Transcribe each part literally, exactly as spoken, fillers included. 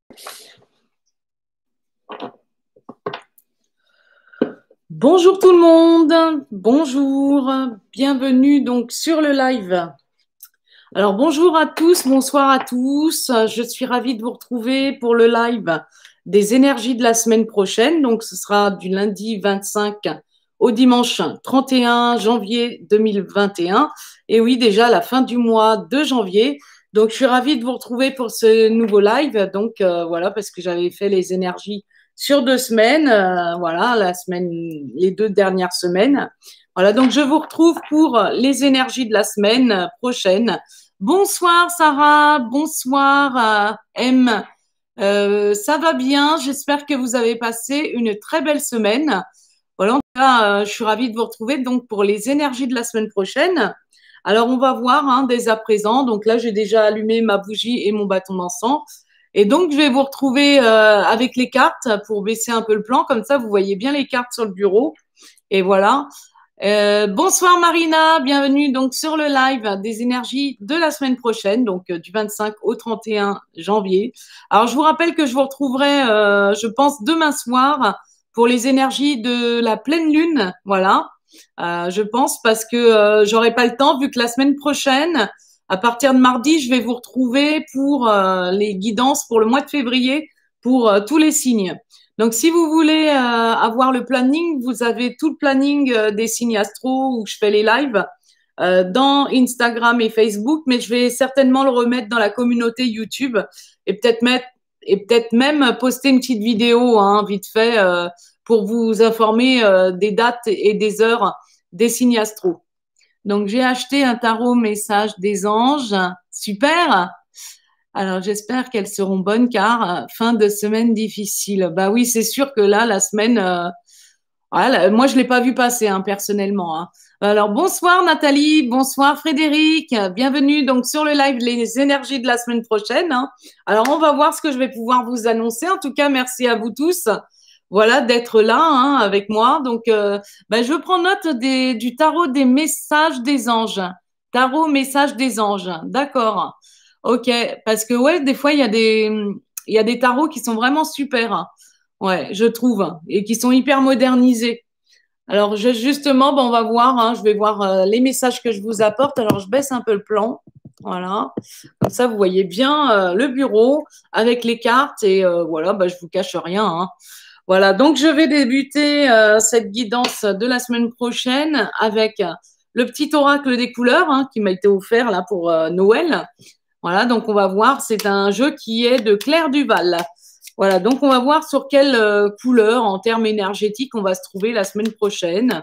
Bonjour tout le monde, bonjour, bienvenue donc sur le live. Alors bonjour à tous, bonsoir à tous, je suis ravie de vous retrouver pour le live des énergies de la semaine prochaine. Donc ce sera du lundi vingt-cinq au dimanche trente et un janvier deux mille vingt et un. Et oui, déjà la fin du mois de janvier. Donc je suis ravie de vous retrouver pour ce nouveau live. Donc euh, voilà, parce que j'avais fait les énergies sur deux semaines, euh, voilà, la semaine, les deux dernières semaines. Voilà, donc je vous retrouve pour les énergies de la semaine prochaine. Bonsoir Sarah, bonsoir euh, M. Euh, ça va bien, j'espère que vous avez passé une très belle semaine. Voilà, en tout cas, euh, je suis ravie de vous retrouver donc pour les énergies de la semaine prochaine. Alors on va voir hein, dès à présent. Donc là, j'ai déjà allumé ma bougie et mon bâton d'encens. Et donc, je vais vous retrouver euh, avec les cartes pour baisser un peu le plan. Comme ça, vous voyez bien les cartes sur le bureau. Et voilà. Euh, bonsoir Marina, bienvenue donc sur le live des énergies de la semaine prochaine, donc euh, du vingt-cinq au trente et un janvier. Alors, je vous rappelle que je vous retrouverai, euh, je pense, demain soir pour les énergies de la pleine lune. Voilà. Euh, je pense parce que euh, j'aurai pas le temps vu que la semaine prochaine, à partir de mardi, je vais vous retrouver pour euh, les guidances pour le mois de février pour euh, tous les signes. Donc, si vous voulez euh, avoir le planning, vous avez tout le planning euh, des signes astro où je fais les lives euh, dans Instagram et Facebook, mais je vais certainement le remettre dans la communauté YouTube et peut-être mettre et peut-être même poster une petite vidéo hein, vite fait euh, pour vous informer euh, des dates et des heures des signes astro. Donc, j'ai acheté un tarot message des anges. Super. Alors, j'espère qu'elles seront bonnes car euh, fin de semaine difficile. Bah oui, c'est sûr que là, la semaine, euh, voilà, moi, je l'ai pas vu passer hein, personnellement. Hein. Alors, bonsoir Nathalie, bonsoir Frédéric. Bienvenue donc sur le live Les énergies de la semaine prochaine. Hein. Alors, on va voir ce que je vais pouvoir vous annoncer. En tout cas, merci à vous tous. Voilà, d'être là hein, avec moi. Donc, euh, ben, je prends note des, du tarot des messages des anges. Tarot message des anges. D'accord. Ok. Parce que, ouais, des fois, il y a des, il y a des tarots qui sont vraiment super. Hein. Ouais, je trouve. Et qui sont hyper modernisés. Alors, je, justement, ben, on va voir. Hein, je vais voir euh, les messages que je vous apporte. Alors, je baisse un peu le plan. Voilà. Comme ça, vous voyez bien euh, le bureau avec les cartes. Et euh, voilà, ben, je vous cache rien. Hein. Voilà, donc je vais débuter euh, cette guidance de la semaine prochaine avec le petit oracle des couleurs hein, qui m'a été offert là pour euh, Noël. Voilà, donc on va voir, c'est un jeu qui est de Claire Duval. Voilà, donc on va voir sur quelle euh, couleur en termes énergétiques on va se trouver la semaine prochaine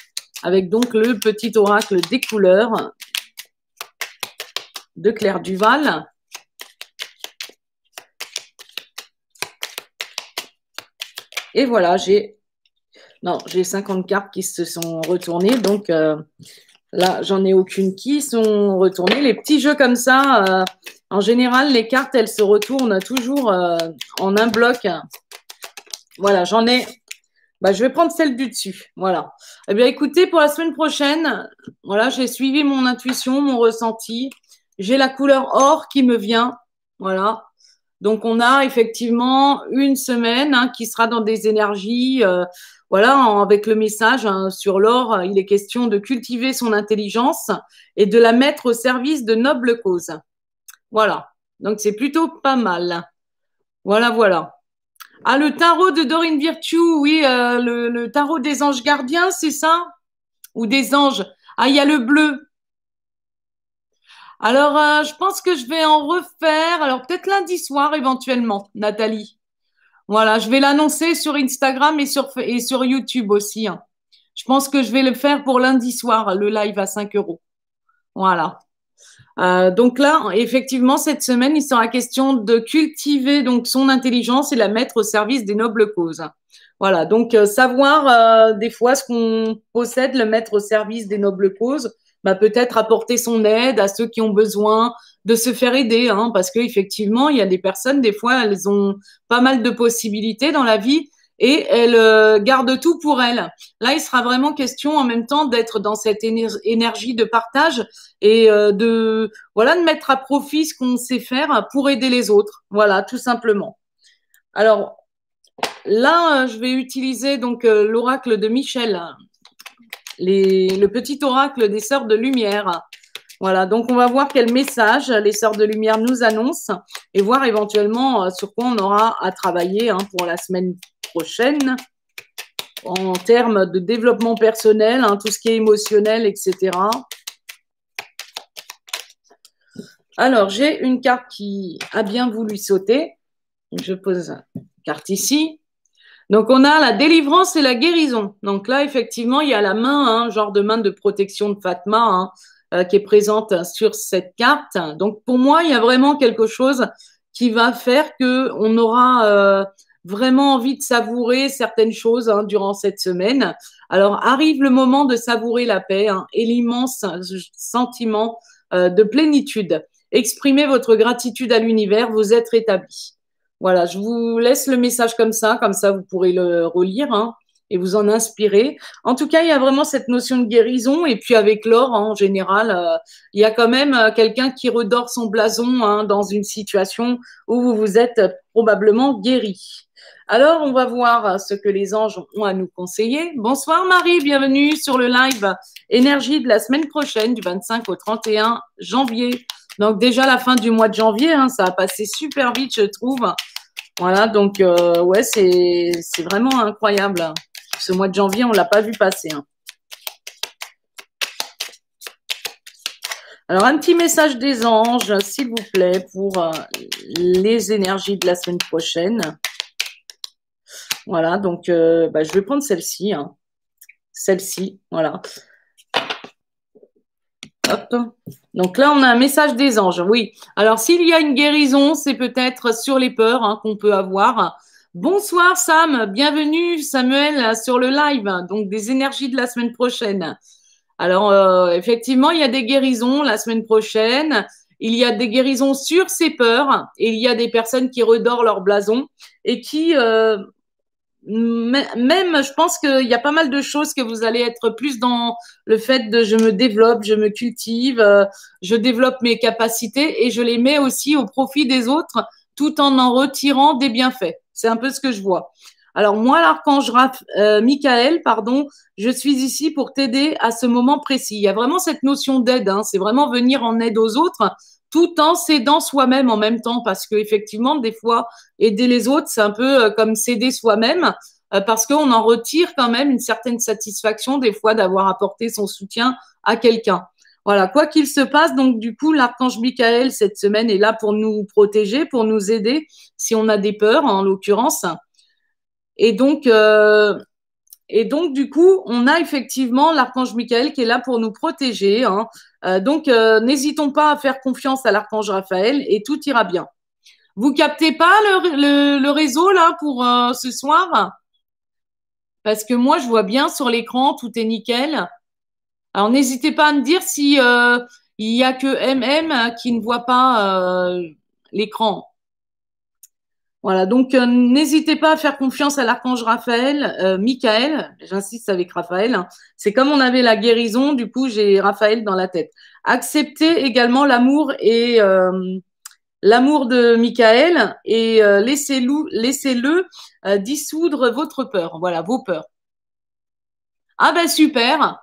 avec donc le petit oracle des couleurs de Claire Duval. Et voilà, j'ai non, j'ai cinquante cartes qui se sont retournées, donc euh, là, j'en ai aucune qui sont retournées. Les petits jeux comme ça, euh, en général, les cartes, elles se retournent toujours euh, en un bloc. Voilà, j'en ai. Bah, je vais prendre celle du dessus. Voilà. Eh bien, écoutez, pour la semaine prochaine, voilà, j'ai suivi mon intuition, mon ressenti. J'ai la couleur or qui me vient. Voilà. Donc, on a effectivement une semaine hein, qui sera dans des énergies, euh, voilà, en- avec le message hein, sur l'or, il est question de cultiver son intelligence et de la mettre au service de nobles causes. Voilà. Donc, c'est plutôt pas mal. Voilà, voilà. Ah, le tarot de Dorine Virtue, oui, euh, le, le tarot des anges gardiens, c'est ça? Ou des anges? Ah, il y a le bleu. Alors, euh, je pense que je vais en refaire. Alors, peut-être lundi soir, éventuellement, Nathalie. Voilà, je vais l'annoncer sur Instagram et sur, et sur YouTube aussi. Hein. Je pense que je vais le faire pour lundi soir, le live à cinq euros. Voilà. Euh, donc là, effectivement, cette semaine, il sera question de cultiver donc son intelligence et la mettre au service des nobles causes. Voilà, donc euh, savoir euh, des fois ce qu'on possède, le mettre au service des nobles causes, bah, peut-être apporter son aide à ceux qui ont besoin de se faire aider, hein, parce qu'effectivement, il y a des personnes, des fois, elles ont pas mal de possibilités dans la vie et elles euh, gardent tout pour elles. Là, il sera vraiment question en même temps d'être dans cette énergie de partage et euh, de voilà de mettre à profit ce qu'on sait faire pour aider les autres. Voilà, tout simplement. Alors, là, je vais utiliser donc l'oracle de Michel, les, le petit oracle des Sœurs de Lumière. Voilà, donc on va voir quel message les Sœurs de Lumière nous annoncent et voir éventuellement sur quoi on aura à travailler hein, pour la semaine prochaine en termes de développement personnel, hein, tout ce qui est émotionnel, et cetera. Alors, j'ai une carte qui a bien voulu sauter. Je pose une carte ici. Donc, on a la délivrance et la guérison. Donc là, effectivement, il y a la main, hein, genre de main de protection de Fatma, hein, euh, qui est présente sur cette carte. Donc, pour moi, il y a vraiment quelque chose qui va faire qu'on aura euh, vraiment envie de savourer certaines choses hein, durant cette semaine. Alors, arrive le moment de savourer la paix hein, et l'immense sentiment euh, de plénitude. Exprimez votre gratitude à l'univers, vous êtes rétabli. Voilà, je vous laisse le message comme ça, comme ça vous pourrez le relire hein, et vous en inspirer. En tout cas, il y a vraiment cette notion de guérison et puis avec l'or hein, en général, euh, il y a quand même euh, quelqu'un qui redore son blason hein, dans une situation où vous vous êtes probablement guéri. Alors, on va voir ce que les anges ont à nous conseiller. Bonsoir Marie, bienvenue sur le live énergie de la semaine prochaine du vingt-cinq au trente et un janvier. Donc déjà la fin du mois de janvier, hein, ça a passé super vite, je trouve. Voilà, donc euh, ouais, c'est c'est vraiment incroyable. Ce mois de janvier, on l'a pas vu passer. Hein. Alors un petit message des anges, s'il vous plaît, pour euh, les énergies de la semaine prochaine. Voilà, donc euh, bah, je vais prendre celle-ci. Hein. Celle-ci, voilà. Hop. Donc là, on a un message des anges. Oui. Alors, s'il y a une guérison, c'est peut-être sur les peurs hein, qu'on peut avoir. Bonsoir Sam, bienvenue Samuel sur le live, donc des énergies de la semaine prochaine. Alors, euh, effectivement, il y a des guérisons la semaine prochaine. Il y a des guérisons sur ces peurs et il y a des personnes qui redorent leur blason et qui... Euh, même, je pense qu'il y a pas mal de choses que vous allez être plus dans le fait de je me développe, je me cultive, euh, je développe mes capacités et je les mets aussi au profit des autres tout en en retirant des bienfaits. C'est un peu ce que je vois. Alors moi, l'archange euh, Michael, pardon, je suis ici pour t'aider à ce moment précis. Il y a vraiment cette notion d'aide, hein, c'est vraiment venir en aide aux autres tout en s'aidant soi-même en même temps parce que effectivement, des fois, aider les autres, c'est un peu euh, comme s'aider soi-même euh, parce qu'on en retire quand même une certaine satisfaction des fois d'avoir apporté son soutien à quelqu'un. Voilà, quoi qu'il se passe, donc du coup, l'archange Michael, cette semaine, est là pour nous protéger, pour nous aider si on a des peurs, en l'occurrence. Et donc, euh, et donc, du coup, on a effectivement l'archange Michael qui est là pour nous protéger. Hein. Euh, donc, euh, n'hésitons pas à faire confiance à l'archange Raphaël et tout ira bien. Vous captez pas le, le, le réseau là pour euh, ce soir? Parce que moi, je vois bien sur l'écran, tout est nickel. Alors, n'hésitez pas à me dire si euh, il y a que M M qui ne voit pas euh, l'écran. Voilà, donc euh, n'hésitez pas à faire confiance à l'archange Raphaël, euh, Michael, j'insiste avec Raphaël, hein. C'est comme on avait la guérison, du coup j'ai Raphaël dans la tête. Acceptez également l'amour et euh, l'amour de Michael et euh, laissez-le laissez-le euh, dissoudre votre peur, voilà, vos peurs. Ah ben super,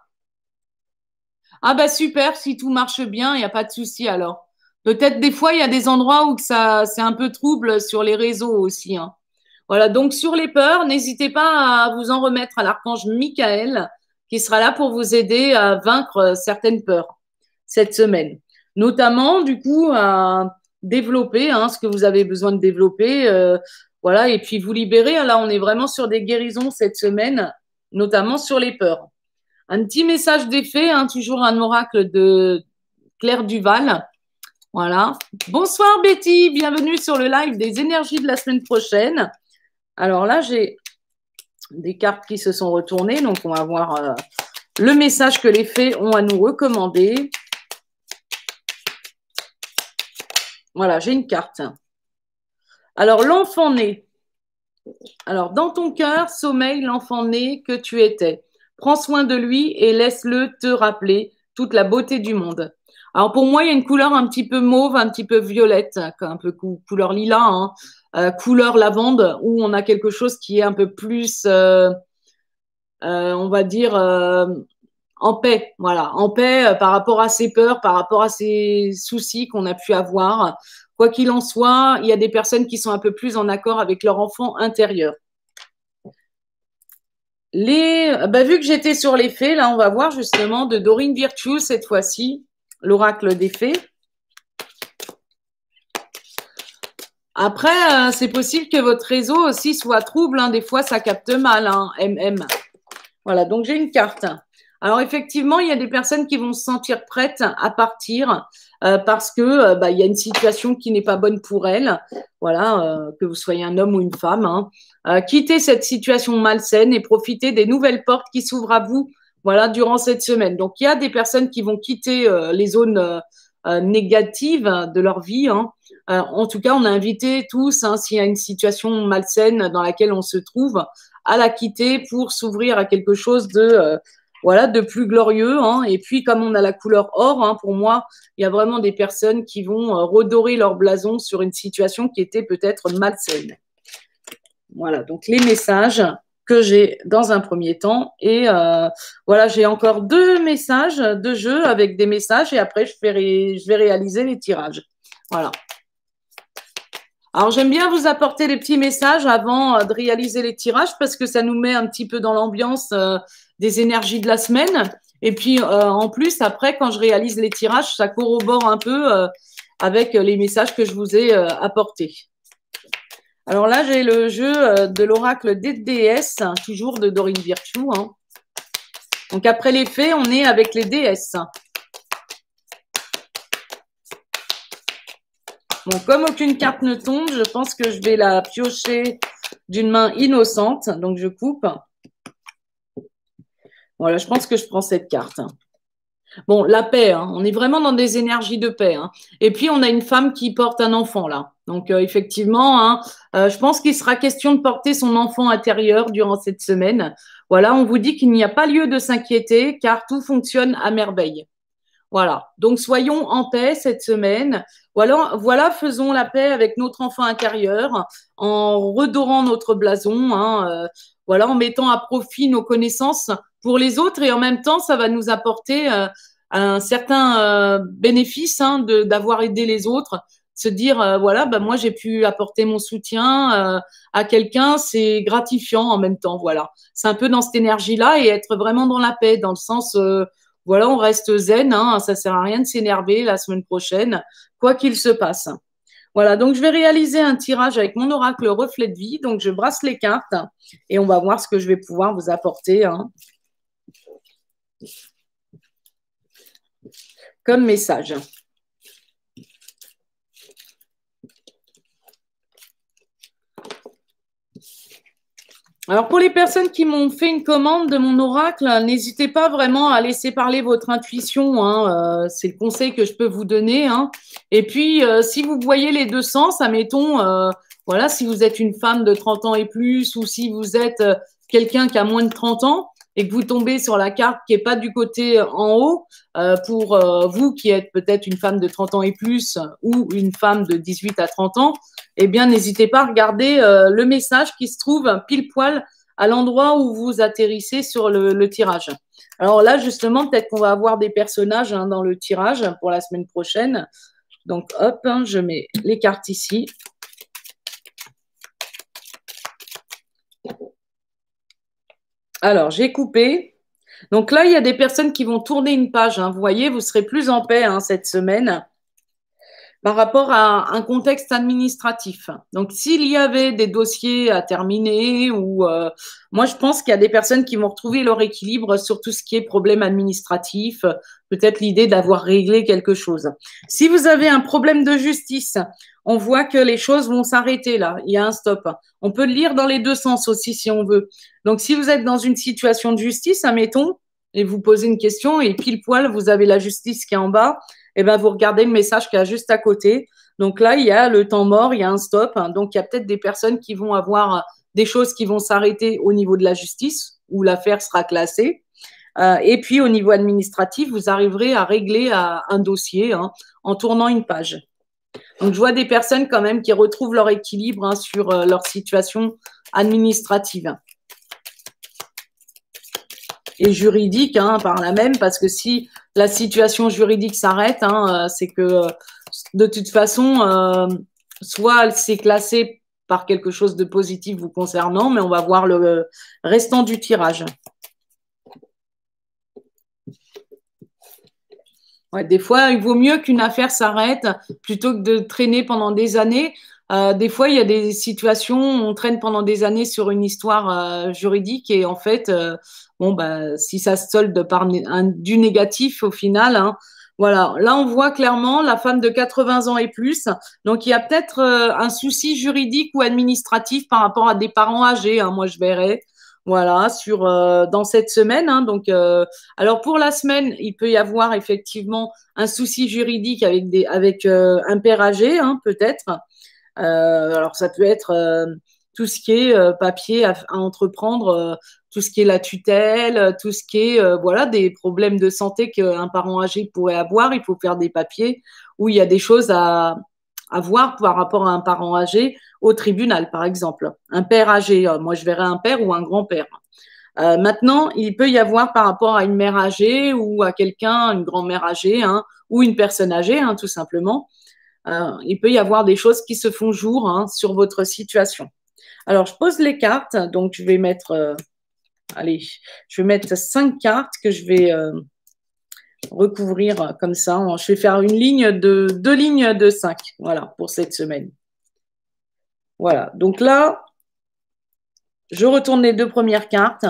ah ben super, si tout marche bien, il n'y a pas de souci alors. Peut-être des fois il y a des endroits où que ça c'est un peu trouble sur les réseaux aussi, hein. Voilà, donc sur les peurs, n'hésitez pas à vous en remettre à l'archange Michael, qui sera là pour vous aider à vaincre certaines peurs cette semaine. Notamment, du coup, à développer hein, ce que vous avez besoin de développer. Euh, voilà, et puis vous libérer. Là, on est vraiment sur des guérisons cette semaine, notamment sur les peurs. Un petit message d'effet, hein, toujours un oracle de Claire Duval. Voilà. Bonsoir Betty, bienvenue sur le live des énergies de la semaine prochaine. Alors là, j'ai des cartes qui se sont retournées, donc on va voir euh, le message que les fées ont à nous recommander. Voilà, j'ai une carte. Alors, l'enfant né. Alors, dans ton cœur sommeille l'enfant né que tu étais. Prends soin de lui et laisse-le te rappeler toute la beauté du monde. Alors pour moi, il y a une couleur un petit peu mauve, un petit peu violette, un peu couleur lilas, hein, euh, couleur lavande, où on a quelque chose qui est un peu plus, euh, euh, on va dire, euh, en paix, voilà, en paix euh, par rapport à ses peurs, par rapport à ses soucis qu'on a pu avoir. Quoi qu'il en soit, il y a des personnes qui sont un peu plus en accord avec leur enfant intérieur. Les, bah, vu que j'étais sur les fées, là, on va voir justement de Doreen Virtue cette fois-ci, l'oracle des fées. Après, euh, c'est possible que votre réseau aussi soit trouble. Hein. Des fois, ça capte mal, hein, M M. Voilà, donc j'ai une carte. Alors effectivement, il y a des personnes qui vont se sentir prêtes à partir euh, parce que euh, bah, il y a une situation qui n'est pas bonne pour elles. Voilà, euh, que vous soyez un homme ou une femme. Hein. Euh, quittez cette situation malsaine et profitez des nouvelles portes qui s'ouvrent à vous. Voilà, durant cette semaine. Donc il y a des personnes qui vont quitter euh, les zones euh, euh, négatives de leur vie. Hein. Euh, en tout cas, on a invité tous, hein, s'il y a une situation malsaine dans laquelle on se trouve, à la quitter pour s'ouvrir à quelque chose de euh, voilà de plus glorieux. Hein. Et puis, comme on a la couleur or, hein, pour moi, il y a vraiment des personnes qui vont euh, redorer leur blason sur une situation qui était peut-être malsaine. Voilà, donc les messages que j'ai dans un premier temps. Et euh, voilà, j'ai encore deux messages de jeu avec des messages et après, je vais, ré je vais réaliser les tirages. Voilà. Alors, j'aime bien vous apporter les petits messages avant de réaliser les tirages parce que ça nous met un petit peu dans l'ambiance euh, des énergies de la semaine. Et puis, euh, en plus, après, quand je réalise les tirages, ça corrobore un peu euh, avec les messages que je vous ai euh, apportés. Alors là, j'ai le jeu euh, de l'oracle des déesses, hein, toujours de Doreen Virtue. Hein. Donc, après les fées, on est avec les déesses. Bon, comme aucune carte ne tombe, je pense que je vais la piocher d'une main innocente. Donc, je coupe. Voilà, je pense que je prends cette carte. Bon, la paix, hein. On est vraiment dans des énergies de paix. Hein. Et puis, on a une femme qui porte un enfant, là. Donc, euh, effectivement, hein, euh, je pense qu'il sera question de porter son enfant intérieur durant cette semaine. Voilà, on vous dit qu'il n'y a pas lieu de s'inquiéter car tout fonctionne à merveille. Voilà, donc soyons en paix cette semaine. Voilà, voilà, faisons la paix avec notre enfant intérieur en redorant notre blason, hein, euh, voilà, en mettant à profit nos connaissances pour les autres et en même temps, ça va nous apporter euh, un certain euh, bénéfice hein, de d'avoir aidé les autres. Se dire, euh, voilà, bah, moi j'ai pu apporter mon soutien euh, à quelqu'un, c'est gratifiant en même temps, voilà. C'est un peu dans cette énergie-là et être vraiment dans la paix, dans le sens… Euh, voilà, on reste zen, hein, ça sert à rien de s'énerver la semaine prochaine, quoi qu'il se passe. Voilà, donc je vais réaliser un tirage avec mon oracle reflet de vie. Donc je brasse les cartes et on va voir ce que je vais pouvoir vous apporter hein, comme message. Alors, pour les personnes qui m'ont fait une commande de mon oracle, n'hésitez pas vraiment à laisser parler votre intuition. Hein, euh, c'est le conseil que je peux vous donner. Hein. Et puis, euh, si vous voyez les deux sens, admettons, euh, voilà, si vous êtes une femme de trente ans et plus ou si vous êtes euh, quelqu'un qui a moins de trente ans et que vous tombez sur la carte qui est pas du côté en haut, euh, pour euh, vous qui êtes peut-être une femme de trente ans et plus ou une femme de dix-huit à trente ans, eh bien, n'hésitez pas à regarder euh, le message qui se trouve pile poil à l'endroit où vous atterrissez sur le, le tirage. Alors là, justement, peut-être qu'on va avoir des personnages hein, dans le tirage pour la semaine prochaine. Donc, hop, hein, je mets les cartes ici. Alors, j'ai coupé. Donc là, il y a des personnes qui vont tourner une page. Hein. Vous voyez, vous serez plus en paix hein, cette semaine par rapport à un contexte administratif. Donc, s'il y avait des dossiers à terminer ou euh, moi, je pense qu'il y a des personnes qui vont retrouver leur équilibre sur tout ce qui est problème administratif, peut-être l'idée d'avoir réglé quelque chose. Si vous avez un problème de justice, on voit que les choses vont s'arrêter là. Il y a un stop. On peut le lire dans les deux sens aussi si on veut. Donc, si vous êtes dans une situation de justice, admettons, et vous posez une question et pile poil, vous avez la justice qui est en bas, et ben vous regardez le message qui est juste à côté. Donc là, il y a le temps mort, il y a un stop. Hein. Donc, il y a peut-être des personnes qui vont avoir des choses qui vont s'arrêter au niveau de la justice où l'affaire sera classée. Euh, et puis, au niveau administratif, vous arriverez à régler à un dossier hein, en tournant une page. Donc, je vois des personnes quand même qui retrouvent leur équilibre hein, sur euh, leur situation administrative et juridique hein, par là même, parce que si la situation juridique s'arrête, hein, c'est que de toute façon, euh, soit c'est classé par quelque chose de positif vous concernant, mais on va voir le restant du tirage. Ouais, des fois, il vaut mieux qu'une affaire s'arrête plutôt que de traîner pendant des années. Euh, des fois, il y a des situations où on traîne pendant des années sur une histoire euh, juridique et en fait, euh, bon, bah, si ça se solde par un, du négatif au final, hein, voilà. Là, on voit clairement la femme de quatre-vingts ans et plus. Donc, il y a peut-être euh, un souci juridique ou administratif par rapport à des parents âgés. Hein, moi, je verrais. Voilà, sur euh, dans cette semaine. Hein, donc, euh, alors pour la semaine, il peut y avoir effectivement un souci juridique avec des avec euh, un père âgé, hein, peut-être. Euh, alors ça peut être euh, tout ce qui est euh, papier à, à entreprendre, euh, tout ce qui est la tutelle, tout ce qui est euh, voilà des problèmes de santé qu'un parent âgé pourrait avoir. Il faut faire des papiers où il y a des choses à à voir par rapport à un parent âgé au tribunal, par exemple. Un père âgé, euh, moi je verrais un père ou un grand-père. Euh, maintenant, il peut y avoir par rapport à une mère âgée ou à quelqu'un, une grand-mère âgée, hein, ou une personne âgée, hein, tout simplement. Euh, il peut y avoir des choses qui se font jour hein, sur votre situation. Alors, je pose les cartes, donc je vais mettre, euh, allez, je vais mettre cinq cartes que je vais euh, recouvrir comme ça. Je vais faire une ligne de deux lignes de cinq, voilà, pour cette semaine. Voilà, donc là, je retourne les deux premières cartes.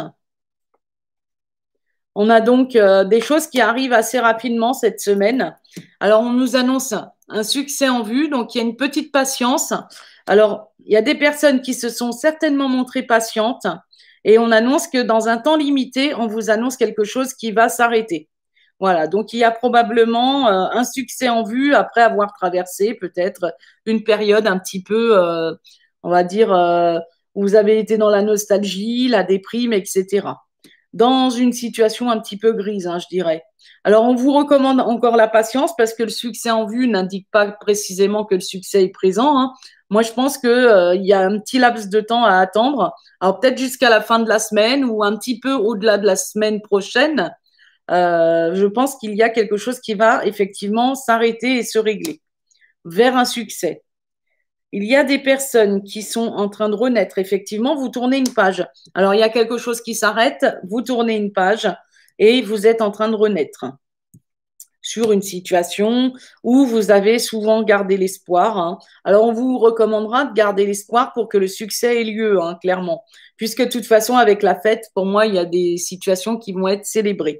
On a donc euh, des choses qui arrivent assez rapidement cette semaine. Alors, on nous annonce un succès en vue, donc il y a une petite patience. Alors, il y a des personnes qui se sont certainement montrées patientes et on annonce que dans un temps limité, on vous annonce quelque chose qui va s'arrêter. Voilà, donc il y a probablement euh, un succès en vue après avoir traversé peut-être une période un petit peu, euh, on va dire, euh, où vous avez été dans la nostalgie, la déprime, et cetera dans une situation un petit peu grise, hein, je dirais. Alors, on vous recommande encore la patience parce que le succès en vue n'indique pas précisément que le succès est présent. Hein. Moi, je pense qu'il euh, y a un petit laps de temps à attendre. Alors, peut-être jusqu'à la fin de la semaine ou un petit peu au-delà de la semaine prochaine. Euh, je pense qu'il y a quelque chose qui va effectivement s'arrêter et se régler vers un succès. Il y a des personnes qui sont en train de renaître. Effectivement, vous tournez une page. Alors, il y a quelque chose qui s'arrête, vous tournez une page et vous êtes en train de renaître sur une situation où vous avez souvent gardé l'espoir. Hein. Alors, on vous recommandera de garder l'espoir pour que le succès ait lieu, hein, clairement. Puisque, de toute façon, avec la fête, pour moi, il y a des situations qui vont être célébrées.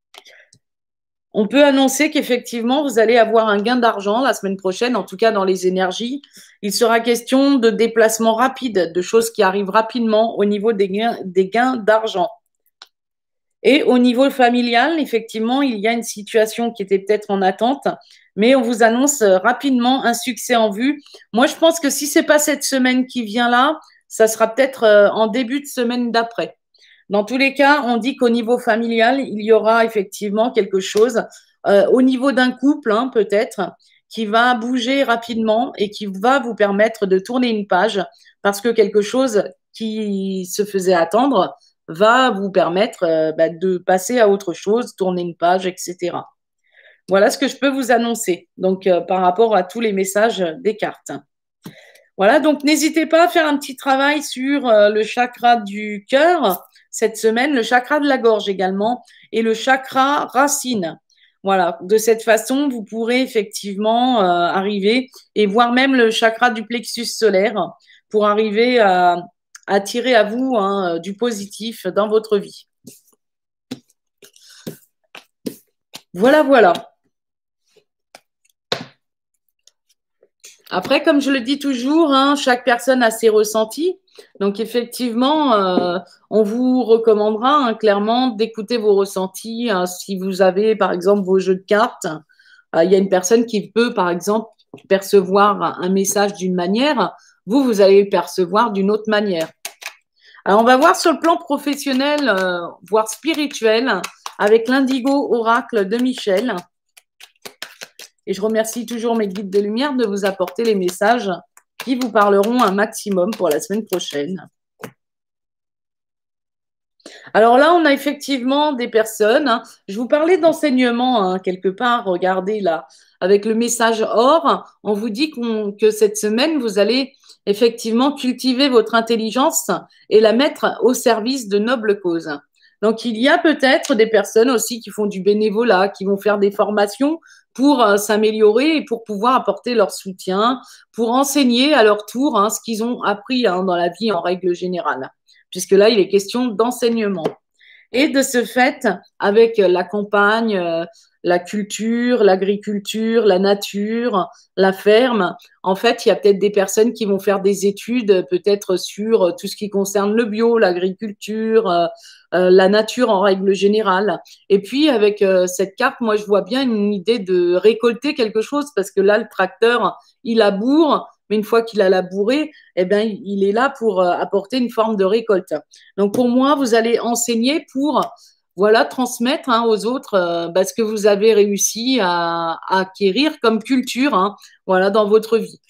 On peut annoncer qu'effectivement, vous allez avoir un gain d'argent la semaine prochaine, en tout cas dans les énergies. Il sera question de déplacements rapides, de choses qui arrivent rapidement au niveau des gains, des gains d'argent. Et au niveau familial, effectivement, il y a une situation qui était peut-être en attente, mais on vous annonce rapidement un succès en vue. Moi, je pense que si ce n'est pas cette semaine qui vient là, ça sera peut-être en début de semaine d'après. Dans tous les cas, on dit qu'au niveau familial, il y aura effectivement quelque chose euh, au niveau d'un couple, hein, peut-être, qui va bouger rapidement et qui va vous permettre de tourner une page parce que quelque chose qui se faisait attendre va vous permettre euh, bah, de passer à autre chose, tourner une page, et cetera. Voilà ce que je peux vous annoncer donc euh, par rapport à tous les messages des cartes. Voilà, donc n'hésitez pas à faire un petit travail sur euh, le chakra du cœur cette semaine, le chakra de la gorge également et le chakra racine. Voilà, de cette façon, vous pourrez effectivement euh, arriver et voir même le chakra du plexus solaire pour arriver à attirer à vous hein, du positif dans votre vie. Voilà, voilà. Après, comme je le dis toujours, hein, chaque personne a ses ressentis. Donc, effectivement, euh, on vous recommandera hein, clairement d'écouter vos ressentis. Hein, si vous avez, par exemple, vos jeux de cartes, euh, il y a une personne qui peut, par exemple, percevoir un message d'une manière. Vous, vous allez le percevoir d'une autre manière. Alors, on va voir sur le plan professionnel, euh, voire spirituel. avec l'indigo oracle de Michel. Et je remercie toujours mes guides de lumière de vous apporter les messages qui vous parleront un maximum pour la semaine prochaine. Alors là, on a effectivement des personnes, hein, je vous parlais d'enseignement, hein, quelque part, regardez là, avec le message or, on vous dit qu'on, que cette semaine, vous allez effectivement cultiver votre intelligence et la mettre au service de nobles causes. Donc, il y a peut-être des personnes aussi qui font du bénévolat, qui vont faire des formations pour euh, s'améliorer et pour pouvoir apporter leur soutien, pour enseigner à leur tour hein, ce qu'ils ont appris hein, dans la vie en règle générale, puisque là, il est question d'enseignement. Et de ce fait, avec la campagne, euh, la culture, l'agriculture, la nature, la ferme, en fait, il y a peut-être des personnes qui vont faire des études peut-être sur tout ce qui concerne le bio, l'agriculture, euh, euh, la nature en règle générale. Et puis, avec euh, cette carte, moi, je vois bien une idée de récolter quelque chose parce que là, le tracteur, il laboure, mais une fois qu'il a labouré, eh bien, il est là pour euh, apporter une forme de récolte. Donc, pour moi, vous allez enseigner pour voilà, transmettre hein, aux autres euh, bah, ce que vous avez réussi à, à acquérir comme culture hein, voilà, dans votre vie.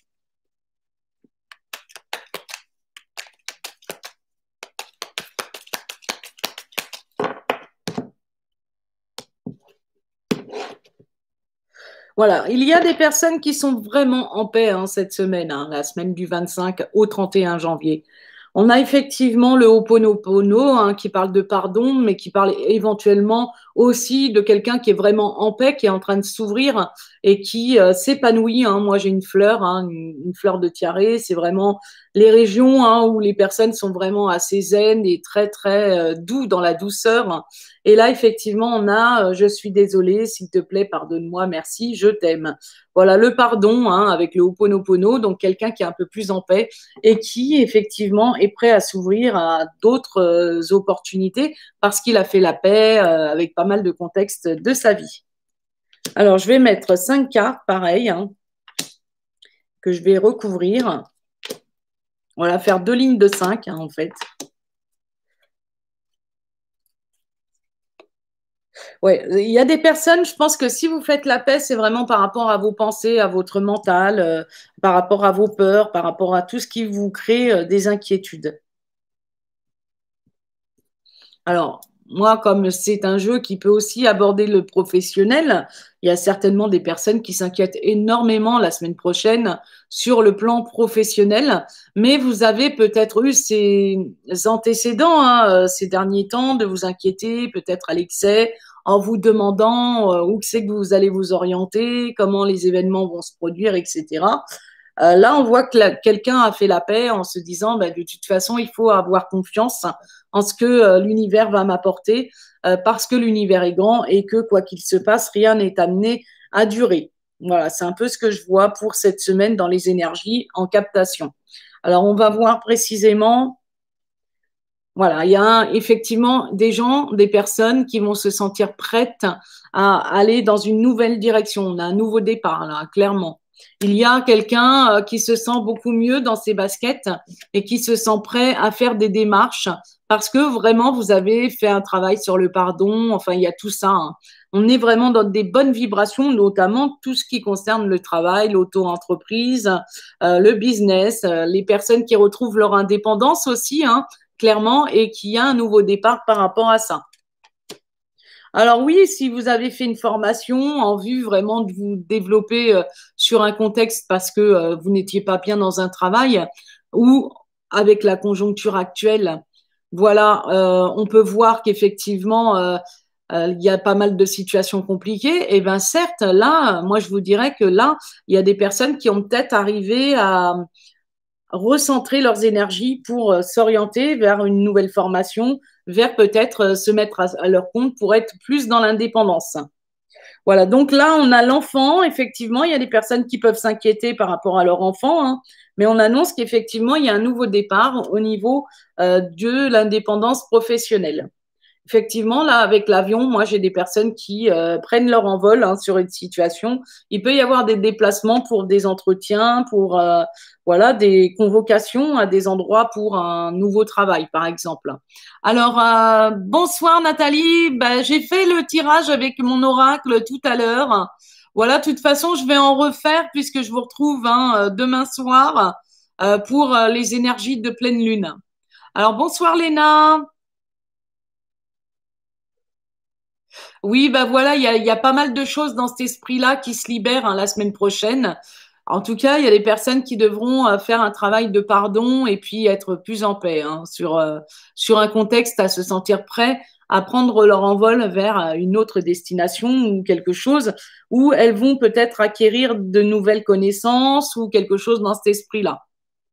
Voilà, il y a des personnes qui sont vraiment en paix hein, cette semaine, hein, la semaine du vingt-cinq au trente et un janvier. On a effectivement le Ho'oponopono hein, qui parle de pardon, mais qui parle éventuellement aussi de quelqu'un qui est vraiment en paix, qui est en train de s'ouvrir et qui euh, s'épanouit. Hein. Moi, j'ai une fleur, hein, une, une fleur de tiare. C'est vraiment les régions hein, où les personnes sont vraiment assez zen et très, très euh, doux dans la douceur. Et là, effectivement, on a euh, « je suis désolée, s'il te plaît, pardonne-moi, merci, je t'aime ». Voilà, le pardon hein, avec le Ho'oponopono, donc quelqu'un qui est un peu plus en paix et qui, effectivement, est prêt à s'ouvrir à d'autres euh, opportunités parce qu'il a fait la paix euh, avec pas mal de contextes de sa vie. Alors, je vais mettre cinq cartes, pareil, hein, que je vais recouvrir. Voilà, faire deux lignes de cinq, hein, en fait. Ouais, il y a des personnes, je pense que si vous faites la paix, c'est vraiment par rapport à vos pensées, à votre mental, euh, par rapport à vos peurs, par rapport à tout ce qui vous crée euh, des inquiétudes. Alors, moi, comme c'est un jeu qui peut aussi aborder le professionnel, il y a certainement des personnes qui s'inquiètent énormément la semaine prochaine sur le plan professionnel, mais vous avez peut-être eu ces antécédents hein, euh, ces derniers temps de vous inquiéter peut-être à l'excès en vous demandant euh, où c'est que vous allez vous orienter, comment les événements vont se produire, et cetera. Euh, là, on voit que la- quelqu'un a fait la paix en se disant, bah, de toute façon, il faut avoir confiance en ce que euh, l'univers va m'apporter, euh, parce que l'univers est grand et que quoi qu'il se passe, rien n'est amené à durer. Voilà, c'est un peu ce que je vois pour cette semaine dans les énergies en captation. Alors, on va voir précisément. Voilà, il y a effectivement des gens, des personnes qui vont se sentir prêtes à aller dans une nouvelle direction. On a un nouveau départ, là, clairement. Il y a quelqu'un euh, qui se sent beaucoup mieux dans ses baskets et qui se sent prêt à faire des démarches parce que vraiment, vous avez fait un travail sur le pardon. Enfin, il y a tout ça. Hein. On est vraiment dans des bonnes vibrations, notamment tout ce qui concerne le travail, l'auto-entreprise, euh, le business, euh, les personnes qui retrouvent leur indépendance aussi, hein, clairement, et qu'il y a un nouveau départ par rapport à ça. Alors oui, si vous avez fait une formation en vue vraiment de vous développer euh, sur un contexte parce que euh, vous n'étiez pas bien dans un travail ou avec la conjoncture actuelle, voilà, euh, on peut voir qu'effectivement, euh, euh, il y a pas mal de situations compliquées. Et bien certes, là, moi je vous dirais que là, il y a des personnes qui ont peut-être arrivé à recentrer leurs énergies pour euh, s'orienter vers une nouvelle formation, vers peut-être euh, se mettre à, à leur compte pour être plus dans l'indépendance. Voilà, donc là, on a l'enfant. Effectivement, il y a des personnes qui peuvent s'inquiéter par rapport à leur enfant, hein, mais on annonce qu'effectivement, il y a un nouveau départ au niveau euh, de l'indépendance professionnelle. effectivement, là, avec l'avion, moi, j'ai des personnes qui euh, prennent leur envol hein, sur une situation. Il peut y avoir des déplacements pour des entretiens, pour euh, voilà, des convocations à des endroits pour un nouveau travail, par exemple. Alors, euh, bonsoir Nathalie. Ben, j'ai fait le tirage avec mon oracle tout à l'heure. Voilà, de toute façon, je vais en refaire puisque je vous retrouve hein, demain soir euh, pour euh, les énergies de pleine lune. Alors, bonsoir Léna. Oui, bah voilà, il y a, il y a pas mal de choses dans cet esprit-là qui se libèrent hein, la semaine prochaine. En tout cas, il y a des personnes qui devront euh, faire un travail de pardon et puis être plus en paix hein, sur, euh, sur un contexte à se sentir prêt à prendre leur envol vers euh, une autre destination ou quelque chose où elles vont peut-être acquérir de nouvelles connaissances ou quelque chose dans cet esprit-là.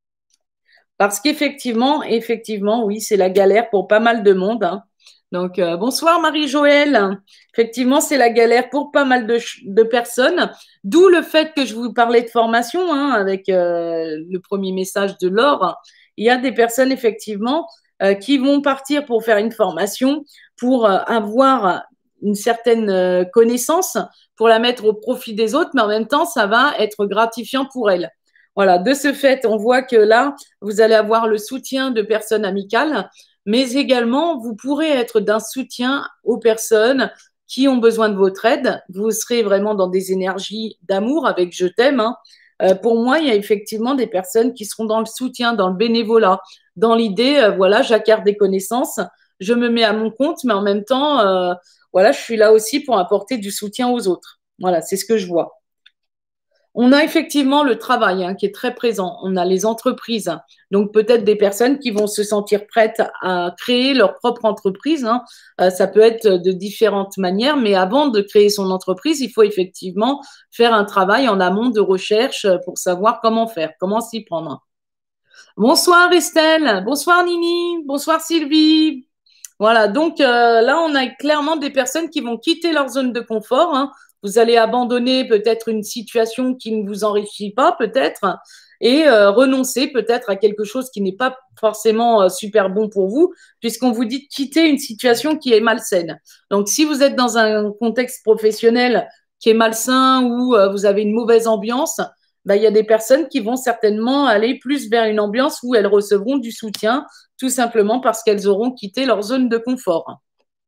Parce qu'effectivement, effectivement, oui, c'est la galère pour pas mal de monde. Hein. Donc, euh, bonsoir Marie-Joëlle. Effectivement, c'est la galère pour pas mal de, de personnes, d'où le fait que je vous parlais de formation hein, avec euh, le premier message de Laure. Il y a des personnes, effectivement, euh, qui vont partir pour faire une formation, pour euh, avoir une certaine euh, connaissance, pour la mettre au profit des autres, mais en même temps, ça va être gratifiant pour elles. Voilà, de ce fait, on voit que là, vous allez avoir le soutien de personnes amicales, mais également, vous pourrez être d'un soutien aux personnes qui ont besoin de votre aide. Vous serez vraiment dans des énergies d'amour avec je t'aime. Hein. Euh, pour moi, il y a effectivement des personnes qui seront dans le soutien, dans le bénévolat, dans l'idée, euh, voilà, j'acquiers des connaissances, je me mets à mon compte, mais en même temps, euh, voilà, je suis là aussi pour apporter du soutien aux autres. Voilà, c'est ce que je vois. On a effectivement le travail hein, qui est très présent. On a les entreprises. Donc, peut-être des personnes qui vont se sentir prêtes à créer leur propre entreprise. Hein. Euh, ça peut être de différentes manières, mais avant de créer son entreprise, il faut effectivement faire un travail en amont de recherche pour savoir comment faire, comment s'y prendre. Bonsoir Estelle, bonsoir Nini, bonsoir Sylvie. Voilà, donc euh, là, on a clairement des personnes qui vont quitter leur zone de confort. Hein. Vous allez abandonner peut-être une situation qui ne vous enrichit pas, peut-être, et euh, renoncer peut-être à quelque chose qui n'est pas forcément euh, super bon pour vous, puisqu'on vous dit de quitter une situation qui est malsaine. Donc, si vous êtes dans un contexte professionnel qui est malsain ou euh, vous avez une mauvaise ambiance, bah, il y a des personnes qui vont certainement aller plus vers une ambiance où elles recevront du soutien, tout simplement parce qu'elles auront quitté leur zone de confort.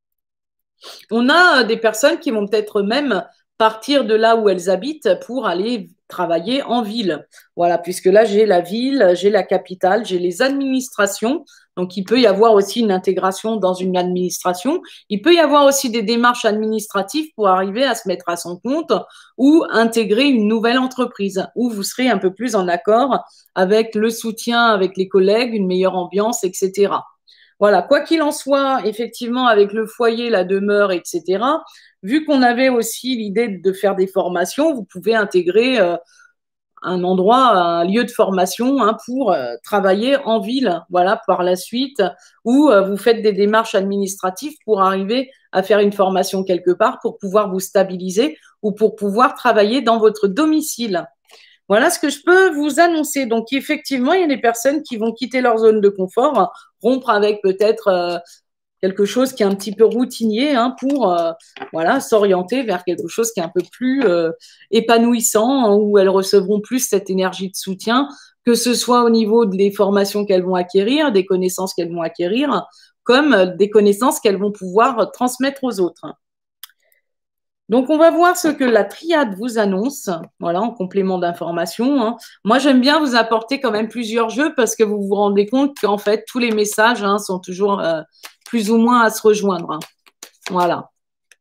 On a des personnes qui vont peut-être même partir de là où elles habitent pour aller travailler en ville. Voilà, puisque là, j'ai la ville, j'ai la capitale, j'ai les administrations. Donc, il peut y avoir aussi une intégration dans une administration. Il peut y avoir aussi des démarches administratives pour arriver à se mettre à son compte ou intégrer une nouvelle entreprise où vous serez un peu plus en accord avec le soutien avec les collègues, une meilleure ambiance, et cetera. Voilà, quoi qu'il en soit, effectivement, avec le foyer, la demeure, et cetera, vu qu'on avait aussi l'idée de faire des formations, vous pouvez intégrer euh, un endroit, un lieu de formation hein, pour euh, travailler en ville, voilà, par la suite, ou euh, vous faites des démarches administratives pour arriver à faire une formation quelque part pour pouvoir vous stabiliser ou pour pouvoir travailler dans votre domicile. Voilà ce que je peux vous annoncer. Donc, effectivement, il y a des personnes qui vont quitter leur zone de confort, rompre avec peut-être euh, quelque chose qui est un petit peu routinier hein, pour euh, voilà, s'orienter vers quelque chose qui est un peu plus euh, épanouissant, hein, où elles recevront plus cette énergie de soutien, que ce soit au niveau des formations qu'elles vont acquérir, des connaissances qu'elles vont acquérir, comme des connaissances qu'elles vont pouvoir transmettre aux autres. Donc, on va voir ce que la triade vous annonce, voilà, en complément d'information. Hein. Moi, j'aime bien vous apporter quand même plusieurs jeux parce que vous vous rendez compte qu'en fait, tous les messages hein, sont toujours euh, plus ou moins à se rejoindre. Hein. Voilà.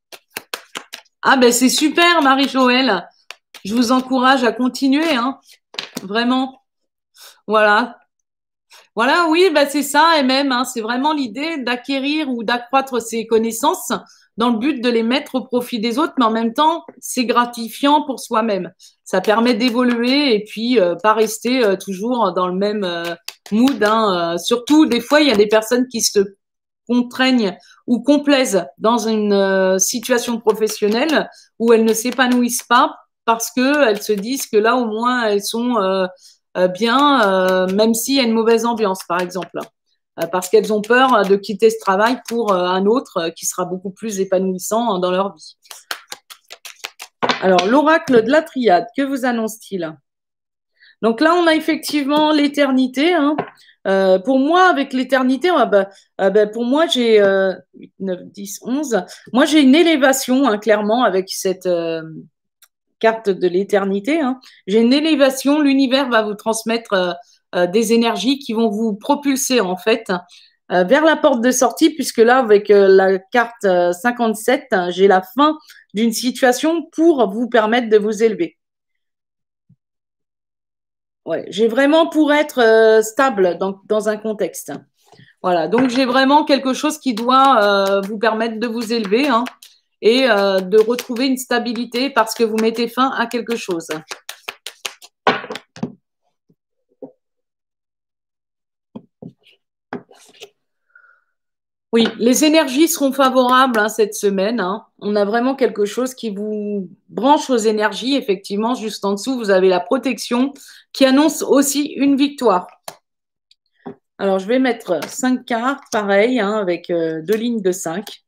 Ah, ben c'est super, Marie-Joëlle. Je vous encourage à continuer, hein, vraiment. Voilà. Voilà, oui, ben c'est ça, et même, hein, c'est vraiment l'idée d'acquérir ou d'accroître ses connaissances dans le but de les mettre au profit des autres, mais en même temps, c'est gratifiant pour soi-même. Ça permet d'évoluer et puis euh, pas rester euh, toujours dans le même euh, mood. Hein. Euh, surtout, des fois, il y a des personnes qui se contraignent ou complaisent dans une euh, situation professionnelle où elles ne s'épanouissent pas parce que elles se disent que là, au moins, elles sont euh, euh, bien, euh, même s'il y a une mauvaise ambiance, par exemple. euh, parce qu'elles ont peur de quitter ce travail pour euh, un autre euh, qui sera beaucoup plus épanouissant euh, dans leur vie. Alors, l'oracle de la triade, que vous annonce-t-il? Donc là, on a effectivement l'éternité. Hein. Euh, pour moi, avec l'éternité, ah bah, ah bah, pour moi, j'ai euh, huit, neuf, dix, onze. Moi, j'ai une élévation, hein, clairement, avec cette euh, carte de l'éternité. Hein. J'ai une élévation. L'univers va vous transmettre euh, euh, des énergies qui vont vous propulser, en fait, euh, vers la porte de sortie, puisque là, avec euh, la carte euh, cinquante-sept, hein, j'ai la fin d'une situation pour vous permettre de vous élever. Ouais, j'ai vraiment pour être euh, stable dans, dans un contexte. Voilà, donc j'ai vraiment quelque chose qui doit euh, vous permettre de vous élever hein, et euh, de retrouver une stabilité parce que vous mettez fin à quelque chose. Oui, les énergies seront favorables hein, cette semaine. Hein. On a vraiment quelque chose qui vous branche aux énergies. Effectivement, juste en dessous, vous avez la protection qui annonce aussi une victoire. Alors, je vais mettre cinq cartes, pareil, hein, avec euh, deux lignes de cinq.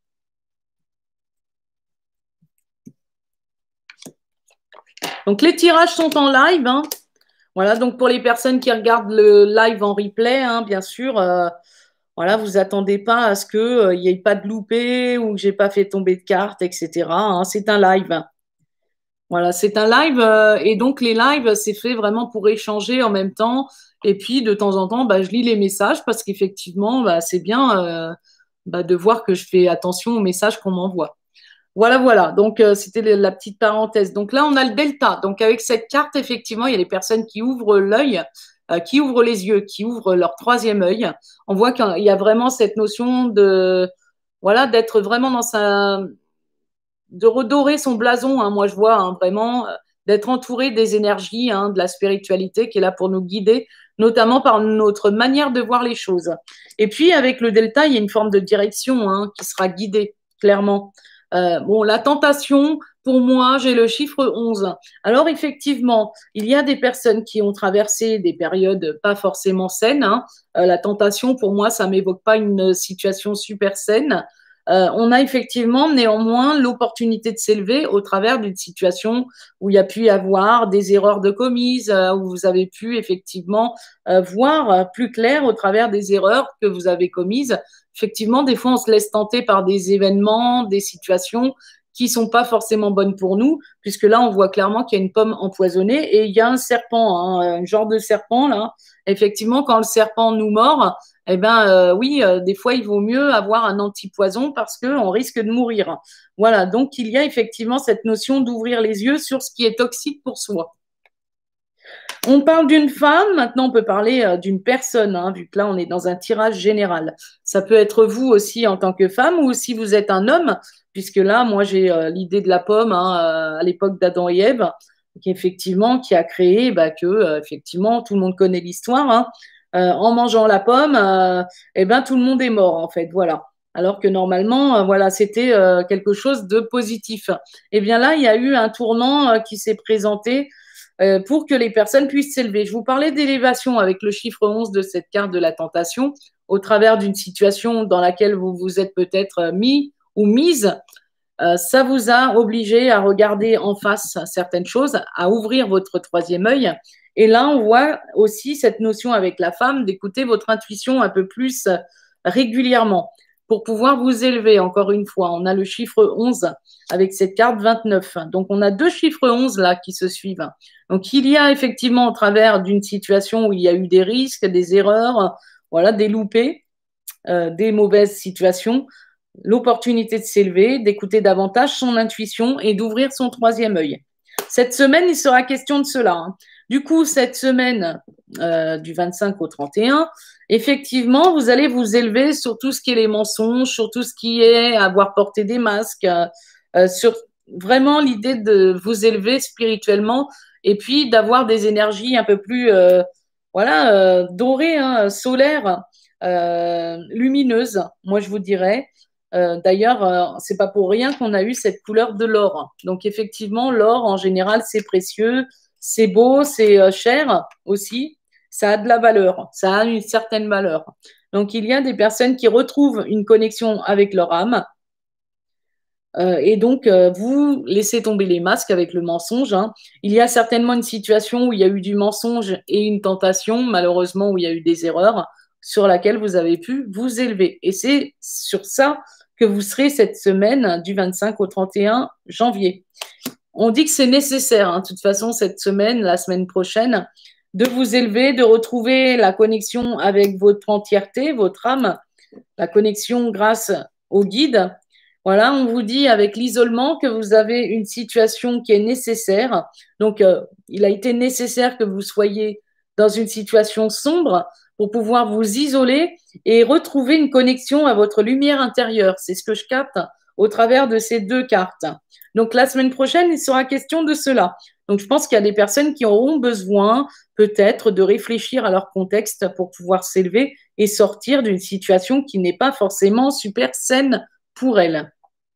Donc, les tirages sont en live. Hein. Voilà, donc pour les personnes qui regardent le live en replay, hein, bien sûr, euh, voilà, vous attendez pas à ce qu'il euh, n'y ait pas de loupé ou que j'ai pas fait tomber de cartes, et cetera. Hein. C'est un live. Voilà, c'est un live euh, et donc les lives, c'est fait vraiment pour échanger en même temps. Et puis de temps en temps, bah, je lis les messages parce qu'effectivement, bah, c'est bien euh, bah, de voir que je fais attention aux messages qu'on m'envoie. Voilà, voilà. Donc, euh, c'était la petite parenthèse. Donc là, on a le delta. Donc, avec cette carte, effectivement, il y a des personnes qui ouvrent l'œil, euh, qui ouvrent les yeux, qui ouvrent leur troisième œil. On voit qu'il y a vraiment cette notion de, voilà, d'être vraiment dans sa, de redorer son blason. Hein, moi, je vois hein, vraiment euh, d'être entouré des énergies, hein, de la spiritualité qui est là pour nous guider, notamment par notre manière de voir les choses. Et puis, avec le delta, il y a une forme de direction hein, qui sera guidée, clairement. Euh, bon, la tentation, pour moi, j'ai le chiffre onze. Alors, effectivement, il y a des personnes qui ont traversé des périodes pas forcément saines. Hein. Euh, la tentation, pour moi, ça m'évoque pas une situation super saine. Euh, on a effectivement néanmoins l'opportunité de s'élever au travers d'une situation où il y a pu y avoir des erreurs de commises, euh, où vous avez pu effectivement euh, voir plus clair au travers des erreurs que vous avez commises. Effectivement, des fois, on se laisse tenter par des événements, des situations qui sont pas forcément bonnes pour nous, puisque là, on voit clairement qu'il y a une pomme empoisonnée et il y a un serpent, hein, un genre de serpent là. Effectivement, quand le serpent nous mord, eh ben euh, oui, euh, des fois, il vaut mieux avoir un antipoison parce qu'on risque de mourir. Voilà, donc il y a effectivement cette notion d'ouvrir les yeux sur ce qui est toxique pour soi. On parle d'une femme, maintenant on peut parler euh, d'une personne, hein, vu que là on est dans un tirage général. Ça peut être vous aussi en tant que femme ou si vous êtes un homme, puisque là moi j'ai euh, l'idée de la pomme hein, euh, à l'époque d'Adam et Ève, qui effectivement qui a créé bah, que euh, effectivement tout le monde connaît l'histoire. Hein, euh, en mangeant la pomme, euh, eh ben tout le monde est mort en fait, voilà. Alors que normalement, euh, voilà, c'était euh, quelque chose de positif. Eh bien là, il y a eu un tournant euh, qui s'est présenté euh, pour que les personnes puissent s'élever. Je vous parlais d'élévation avec le chiffre onze de cette carte de la tentation au travers d'une situation dans laquelle vous vous êtes peut-être mis ou mise. Euh, ça vous a obligé à regarder en face certaines choses, à ouvrir votre troisième œil. Et là, on voit aussi cette notion avec la femme d'écouter votre intuition un peu plus régulièrement pour pouvoir vous élever. Encore une fois, on a le chiffre onze avec cette carte vingt-neuf. Donc, on a deux chiffres onze là qui se suivent. Donc, il y a effectivement, au travers d'une situation où il y a eu des risques, des erreurs, voilà, des loupés, euh, des mauvaises situations, l'opportunité de s'élever, d'écouter davantage son intuition et d'ouvrir son troisième œil. Cette semaine, il sera question de cela. Hein. Du coup, cette semaine euh, du vingt-cinq au trente et un, effectivement, vous allez vous élever sur tout ce qui est les mensonges, sur tout ce qui est avoir porté des masques, euh, sur vraiment l'idée de vous élever spirituellement et puis d'avoir des énergies un peu plus euh, voilà, euh, dorées, hein, solaires, euh, lumineuses, moi je vous dirais. Euh, D'ailleurs, euh, c'est pas pour rien qu'on a eu cette couleur de l'or. Donc effectivement, l'or en général c'est précieux, c'est beau, c'est euh, cher aussi. ça a de la valeur, ça a une certaine valeur. Donc, il y a des personnes qui retrouvent une connexion avec leur âme. Euh, et donc, euh, vous laissez tomber les masques avec le mensonge, hein. Il y a certainement une situation où il y a eu du mensonge et une tentation, malheureusement, où il y a eu des erreurs sur laquelle vous avez pu vous élever. Et c'est sur ça que vous serez cette semaine du vingt-cinq au trente et un janvier. On dit que c'est nécessaire, hein, de toute façon, cette semaine, la semaine prochaine, de vous élever, de retrouver la connexion avec votre entièreté, votre âme, la connexion grâce au guide. Voilà, on vous dit avec l'isolement que vous avez une situation qui est nécessaire. Donc, euh, il a été nécessaire que vous soyez dans une situation sombre pour pouvoir vous isoler et retrouver une connexion à votre lumière intérieure. C'est ce que je capte au travers de ces deux cartes. Donc, la semaine prochaine, il sera question de cela. Donc, je pense qu'il y a des personnes qui auront besoin peut-être de réfléchir à leur contexte pour pouvoir s'élever et sortir d'une situation qui n'est pas forcément super saine pour elles.